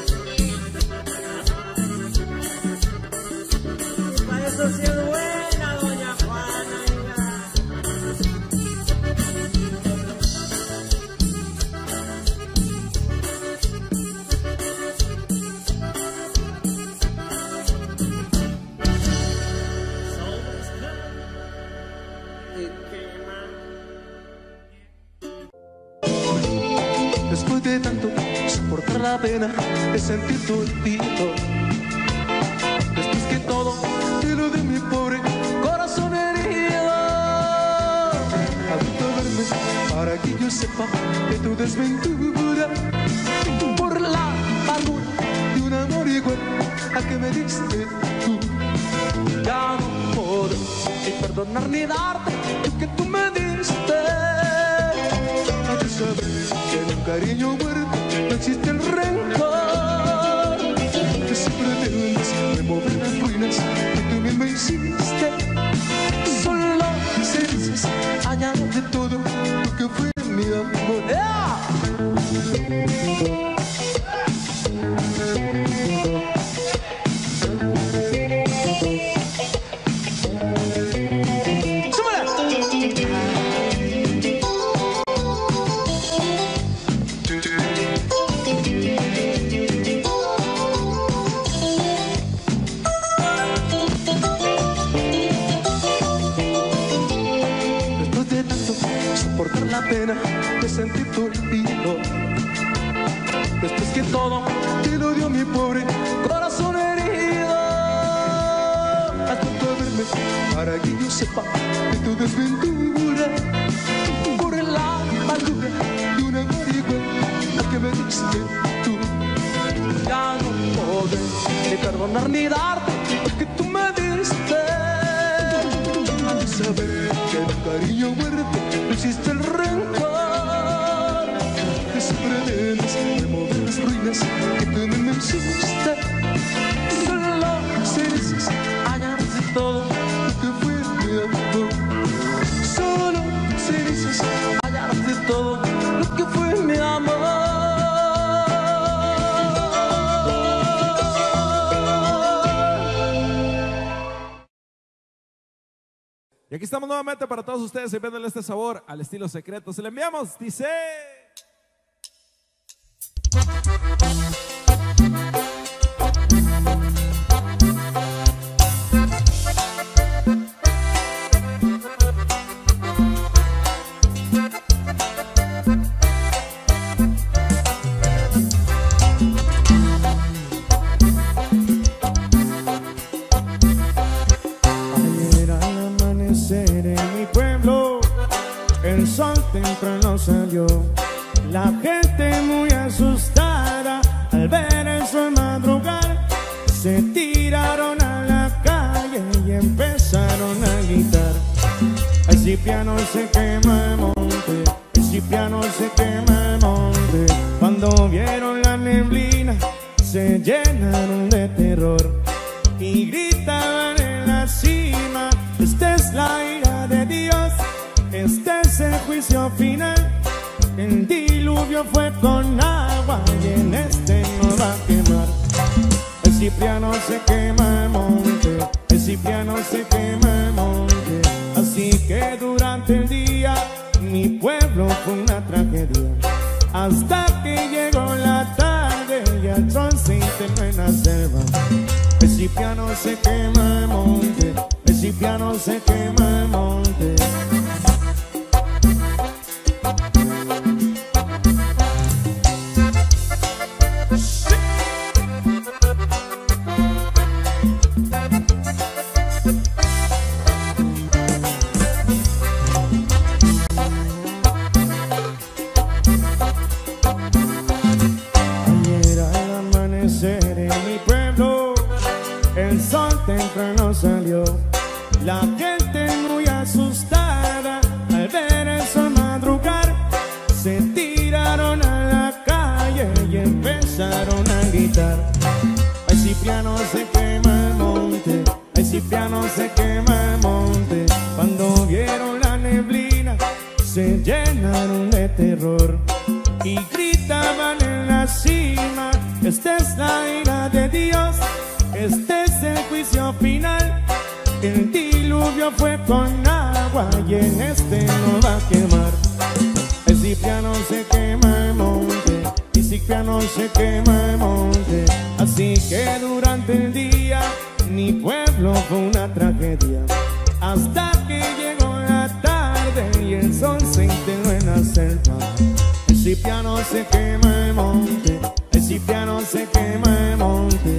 para eso sí es buena. Después de tanto soportar la pena de sentir tu olvido, después que todo te lo de mi pobre corazón herido, aguanta verme para que yo sepa de tu desventura, por la amargura de un amor igual a que me diste tú. Ya no puedo ni perdonar ni darte lo que tú me diste. Has de saber que en un cariño muerto no existe el rencor, que si pretendes remover las ruinas que tú misma hiciste, solo cenizas añaden de todo lo que fue mi amor. ¡Yeah! La pena de sentir tu olvido, después que todo te lo dio mi pobre corazón herido. Has vuelto a verme para que yo sepa de tu desventura, por la amargura de un amor igual a que me diste tú. Ya no podré ni perdonar ni darte lo que tú me diste. Has de saber que en un cariño muerto no existe el rencor, que si pretendes remover las ruinas que tú me hiciste, solo cenizas añaden de todo lo que fue mi amor. Solo cenizas añaden de todo lo que fue mi amor. Y aquí estamos nuevamente para todos ustedes, enviándole este sabor al estilo secreto. Se le enviamos, dice... En mi pueblo el sol temprano salió, la gente muy asustada al ver el sol madrugar, se tiraron a la calle y empezaron a gritar: el Cipriano se quema el monte, el Cipriano se quema el monte. Cuando vieron la neblina se llenaron de terror y gritaban en la cima: esta es la ira de Dios, este es el juicio final. El diluvio fue con agua y en este no va a quemar. El Cipriano se quema el monte, el Cipriano se quema el monte. Así que durante el día mi pueblo fue una tragedia, hasta que llegó la tarde y el sol se internó en la selva. El Cipriano se quema el monte, el Cipriano se quema el monte. Ayer al amanecer en mi pueblo el sol temprano salió, la gente muy asustada al ver el sol madrugar, se tiraron a la calle y empezaron a gritar: el Cipriano se quema el monte, el Cipriano se quema el monte. Cuando vieron la neblina se llenaron de terror y gritaban en la cima: esta es la ira de Dios, este es el juicio final. El diluvio fue con agua y en este no va a quemar. El Cipriano se quema el monte, el Cipriano se quema el monte. Así que durante el día mi pueblo fue una tragedia, hasta que llegó la tarde y el sol se integró en la selva. El Ese piano se quema el monte, ese piano se quema el monte.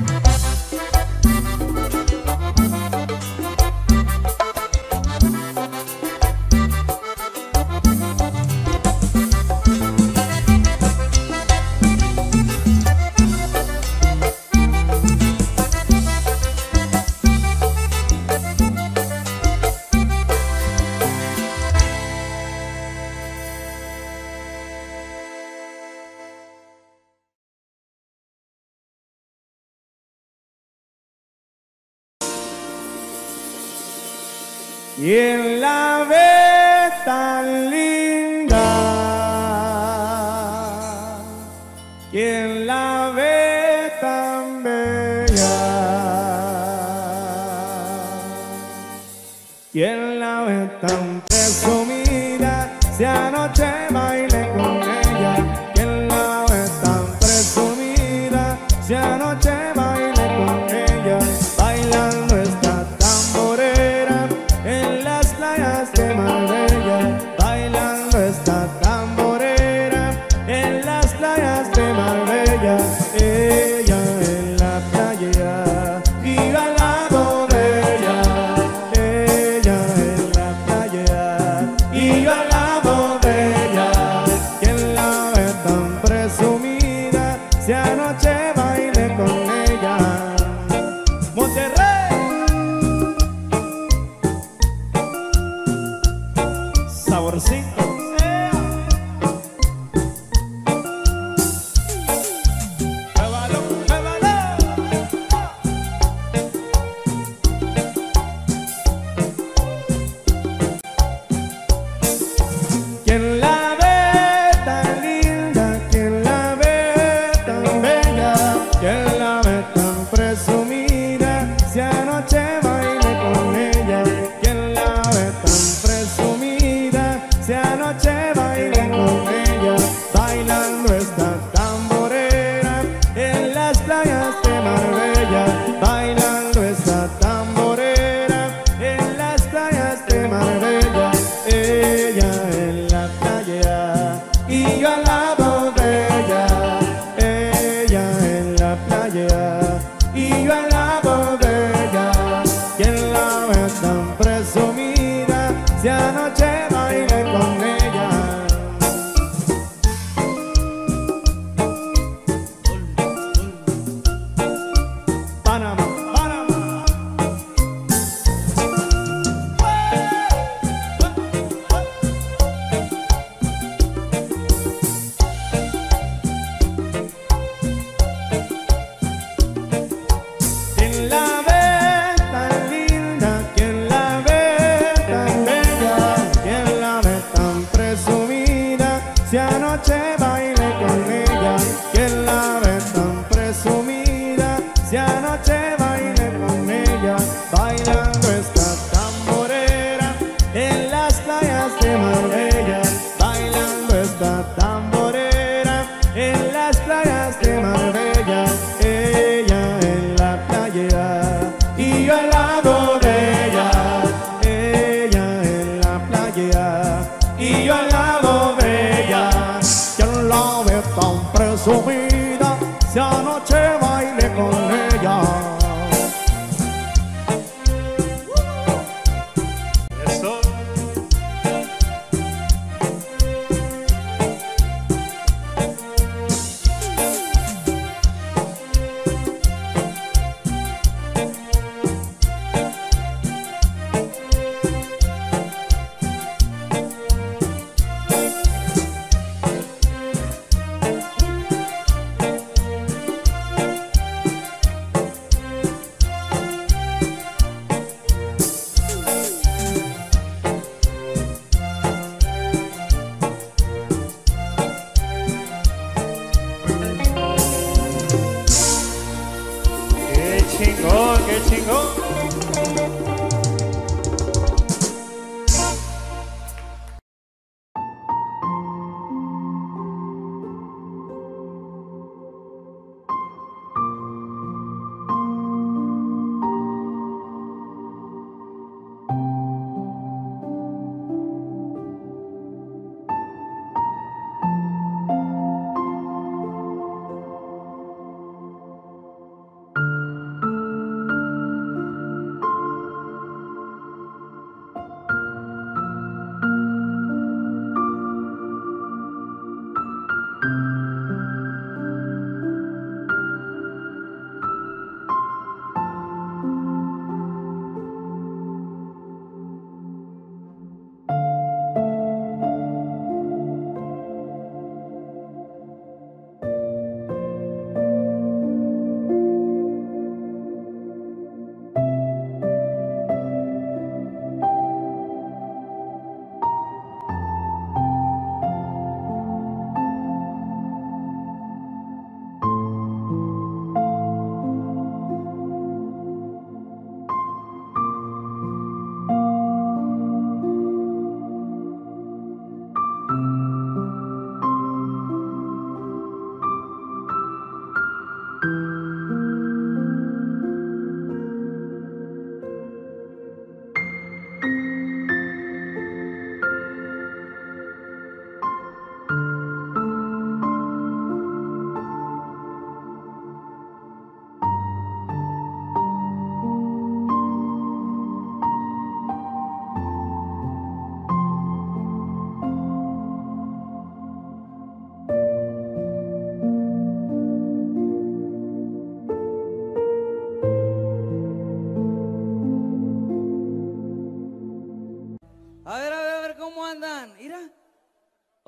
¿Quién la ve tan linda? ¿Quién la ve tan bella? ¿Quién la ve tan presumida? Si anoche bailé con ella. ¿Quién la ve tan presumida? Si anoche bailé con ella. Bailando esta tamborera en las playas de Marbella, bailando esta tamborera en las playas de Marbella. Ella en la playa y al lado de ella. Ella en la playa y al lado de ella.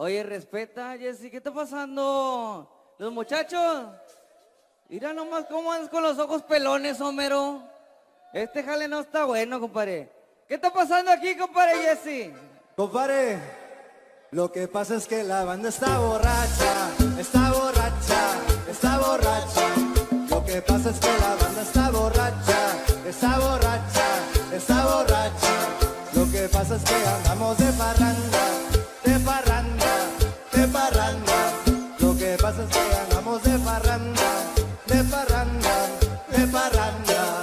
Oye, respeta, Jessy, ¿qué está pasando? Los muchachos, mira nomás cómo andas con los ojos pelones, Homero. Este jale no está bueno, compadre. ¿Qué está pasando aquí, compadre Jessy? Compadre, lo que pasa es que la banda está borracha, está borracha, está borracha. Lo que pasa es que la banda está borracha, está borracha, está borracha. Lo que pasa es que andamos de parranda, de parranda, de parranda. Lo que pasa es que andamos de parranda, de parranda, de parranda.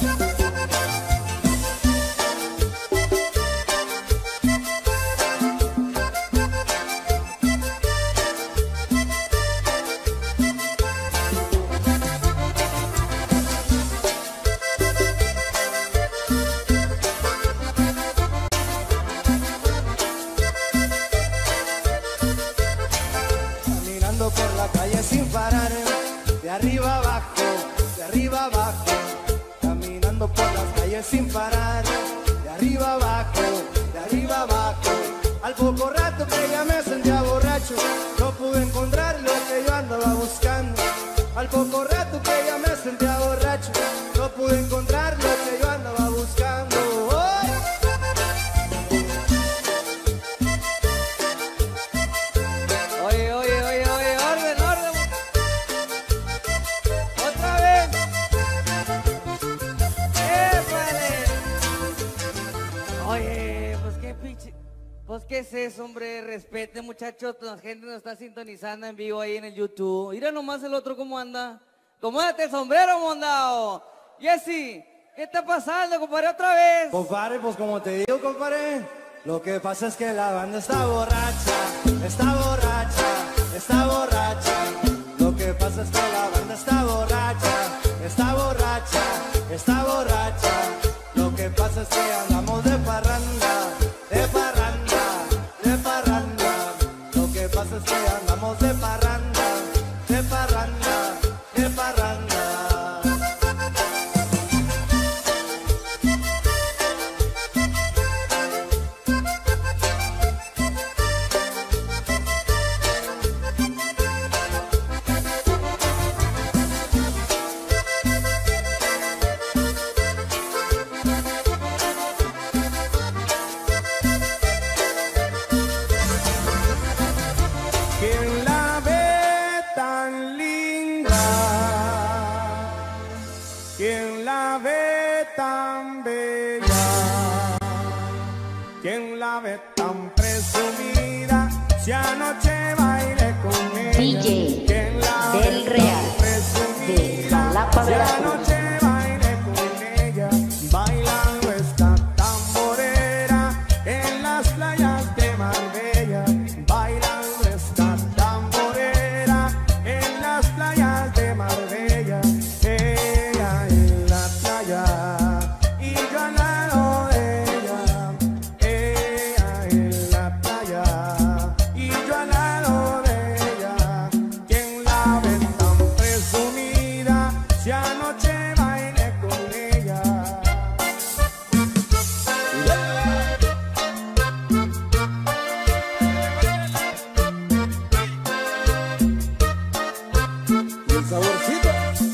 Por la calle sin parar, de arriba abajo, de arriba abajo, caminando por las calles sin parar, de arriba abajo, de arriba abajo. Al poco rato que ya me sentía borracho, no pude encontrar lo que yo andaba buscando. Al poco rato que ya me sentía borracho, no pude encontrar lo que yo andaba buscando. ¡Oh! Oye, oye, oye, oye, orden, orden. Otra vez. ¡Épale! Oye, pues qué pinche. Pues qué es eso, hombre. Respete, muchachos. La gente nos está sintonizando en vivo ahí en el YouTube. Mira nomás el otro cómo anda. Acomódate el sombrero, mondao. Jessy, ¿qué está pasando, compadre? Otra vez. Compadre, pues como te digo, compadre, lo que pasa es que la banda está borracha, está borracha, está borracha. Lo que pasa es que la banda está borracha, está borracha, está borracha. Lo que pasa es que andamos de parranda, de parranda, de parranda. Lo que pasa es que andamos de parranda, de parranda, de parranda. ¿Quién la ve tan linda? ¿Quién la ve tan bella? ¿Quién la ve tan presumida? Si anoche bailé con ella. D J ¿Quién la del ve Real, tan presumida? de Jalapa, Si Veracruz. anoche bailé con ella, bailando esta tamborera en las playas de Marbella, bailando esta tamborera en las playas de Marbella. Ella en la playa y yo al lado de ella. Ella en la playa y yo al lado de ella. ¿Quién la ve tan presumida? Si anoche bailé con ella. Y el saborcito.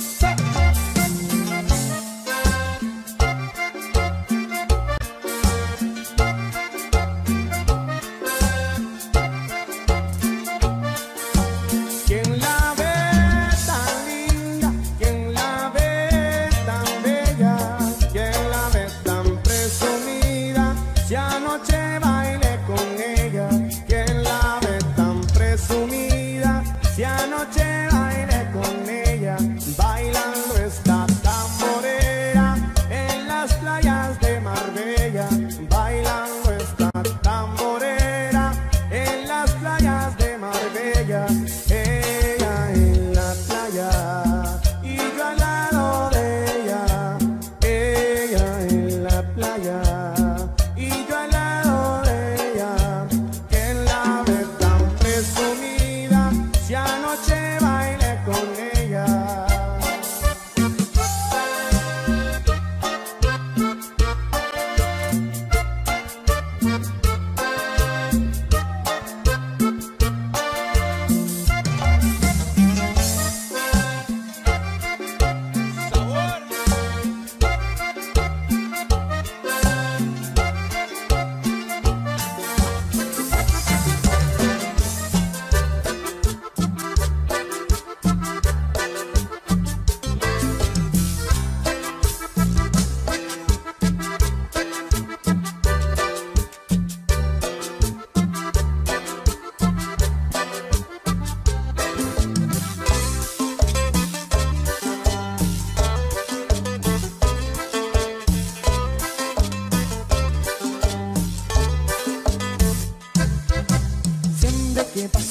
¿Quién la ve tan linda? ¿Quién la ve tan bella? ¿Quién la ve tan presumida? Si anoche bailé con ella. ¿Quién la ve tan presumida? Si anoche bailé con ella, bailando esta tamborera en las playas de Marbella, bailando esta tamborera en las playas de Marbella. Ella en la playa y yo al lado de ella. Ella en la playa y yo al lado de ella. ¿Quién la ve tan presumida? Si anoche bailé con ella.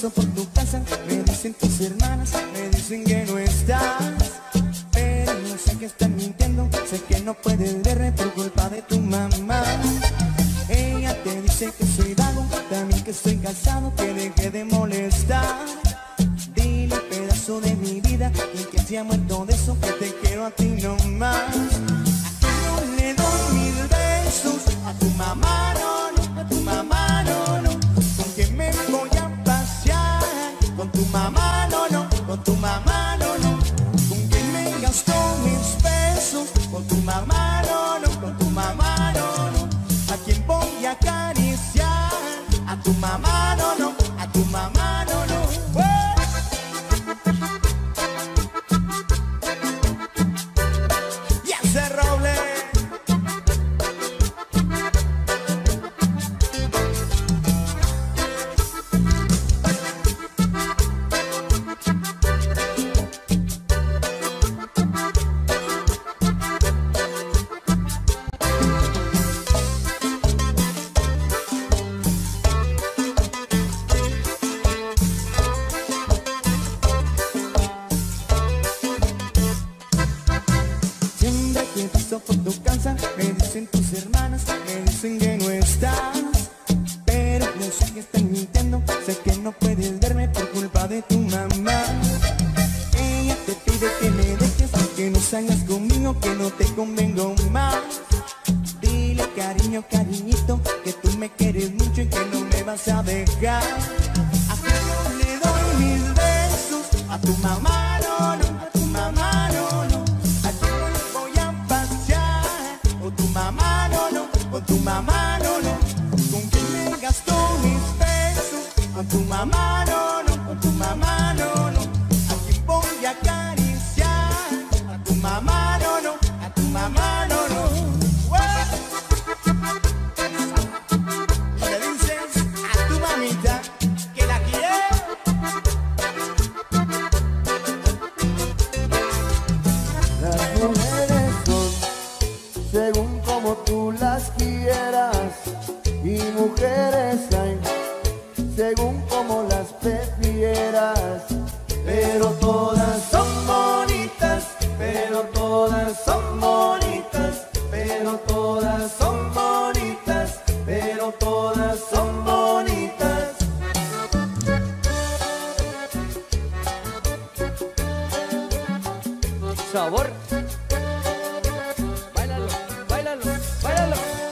paso por tu casa, me dicen tus hermanas, me dicen que no estás. Pero no sé que están mintiendo, sé que no puedes verme por culpa de tu mamá. Ella te dice que soy vago, también que estoy cansado, que deje de molestar. Dile, pedazo de mi vida, y que se ha muerto de eso, que te quiero a ti nomás. No le doy mil besos a tu mamá, no, no, a tu mamá, no, no. Con que me voy a pasear, con tu mamá, no, no, con tu mamá, no, no. Con que me gasto mis pesos, con tu mamá, no, no, con tu mamá, no, no. A quien voy a acariciar, a tu mamá, no, no, a tu mamá, no, no. Y ese roble. Siempre que paso por tu casa, me dicen tus hermanas, me dicen que no estás. Pero no sé que están mintiendo, sé que no puedes verme por culpa de tu mamá. Ella te pide que me dejes, que no salgas conmigo, que no te convengo más. Dile cariño, cariñito, que tú me quieres mucho y que no me vas a dejar. A ti no le doy mis besos, a tu mamá, no, no, a tu mamá, no, no. A ti no le voy a pasear, con tu mamá, no, no, con tu mamá, no, no. Con quién me gasto mis besos, con tu mamá, no, no, con tu mamá, no, no. A quién voy a acariciar, a tu mamá, no, no, a tu mamá, no, no. Y le dices a tu mamita que la quiere. Las mujeres son según como tú las quieras, y mujeres hay según como las prefieras. Pero todas son bonitas, pero todas son bonitas, pero todas son bonitas, pero todas son bonitas. Sabor. Báilalo, báilalo, báilalo.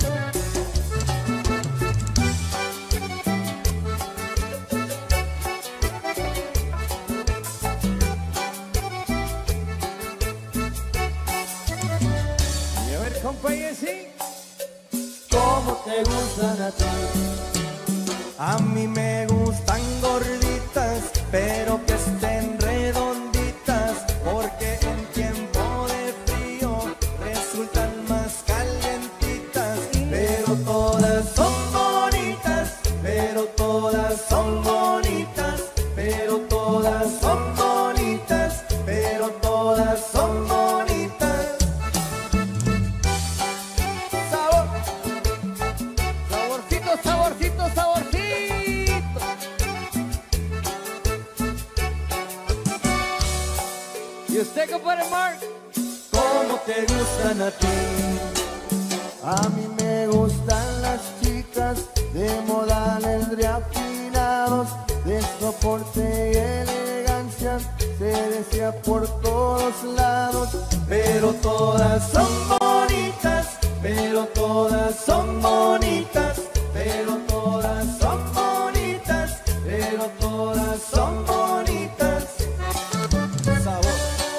Y a ver, compa, y así. ¿Cómo te gustan a ti? A mí me gustan gorditas, pero que estén redonditas, porque en tiempo de frío resultan más calientitas. Pero todas son bonitas, pero todas son bonitas, pero todas son bonitas, pero todas son bonitas. Sabor, Saborcito, saborcito, saborcito. ¿Y usted, compadre Mark? ¿cómo te gustan a ti? A mí me gustan las chicas de modales reafinados, de soporte y elegancia, se desea por todos lados. Pero todas son bonitas, pero todas son bonitas, pero todas son bonitas, pero todas son bonitas. Sabor.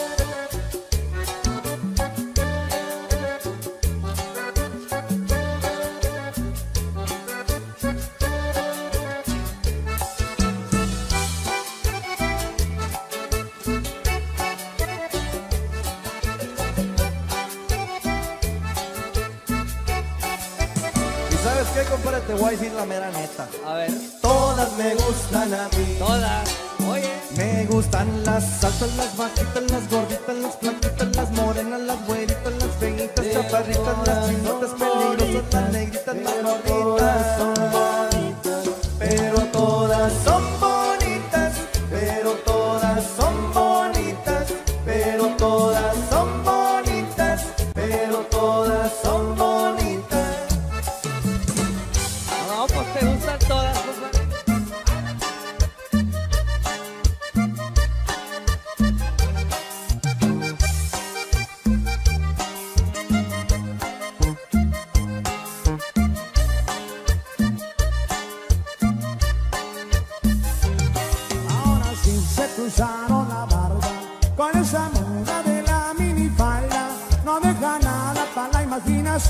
¿Y sabes qué, compadre? Te voy a decir la mera neta. A ver. Todas me gustan a mí. Todas. Oye. Me gustan las altas, las bajitas, las gorditas, las flaquitas, las morenas, las güeritas, las feitas, chaparritas, las chinotas, peligrosas, las negritas, las gorditas. Pero todas son bonitas.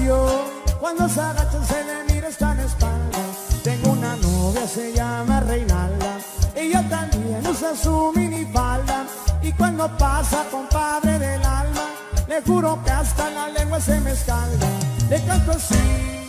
yo, cuando se agacha se le mira esta en espalda. Tengo una novia, se llama Reinalda, ella también usa su minifalda. Y cuando pasa, compadre del alma, le juro que hasta la lengua se me escalda. Le canto así.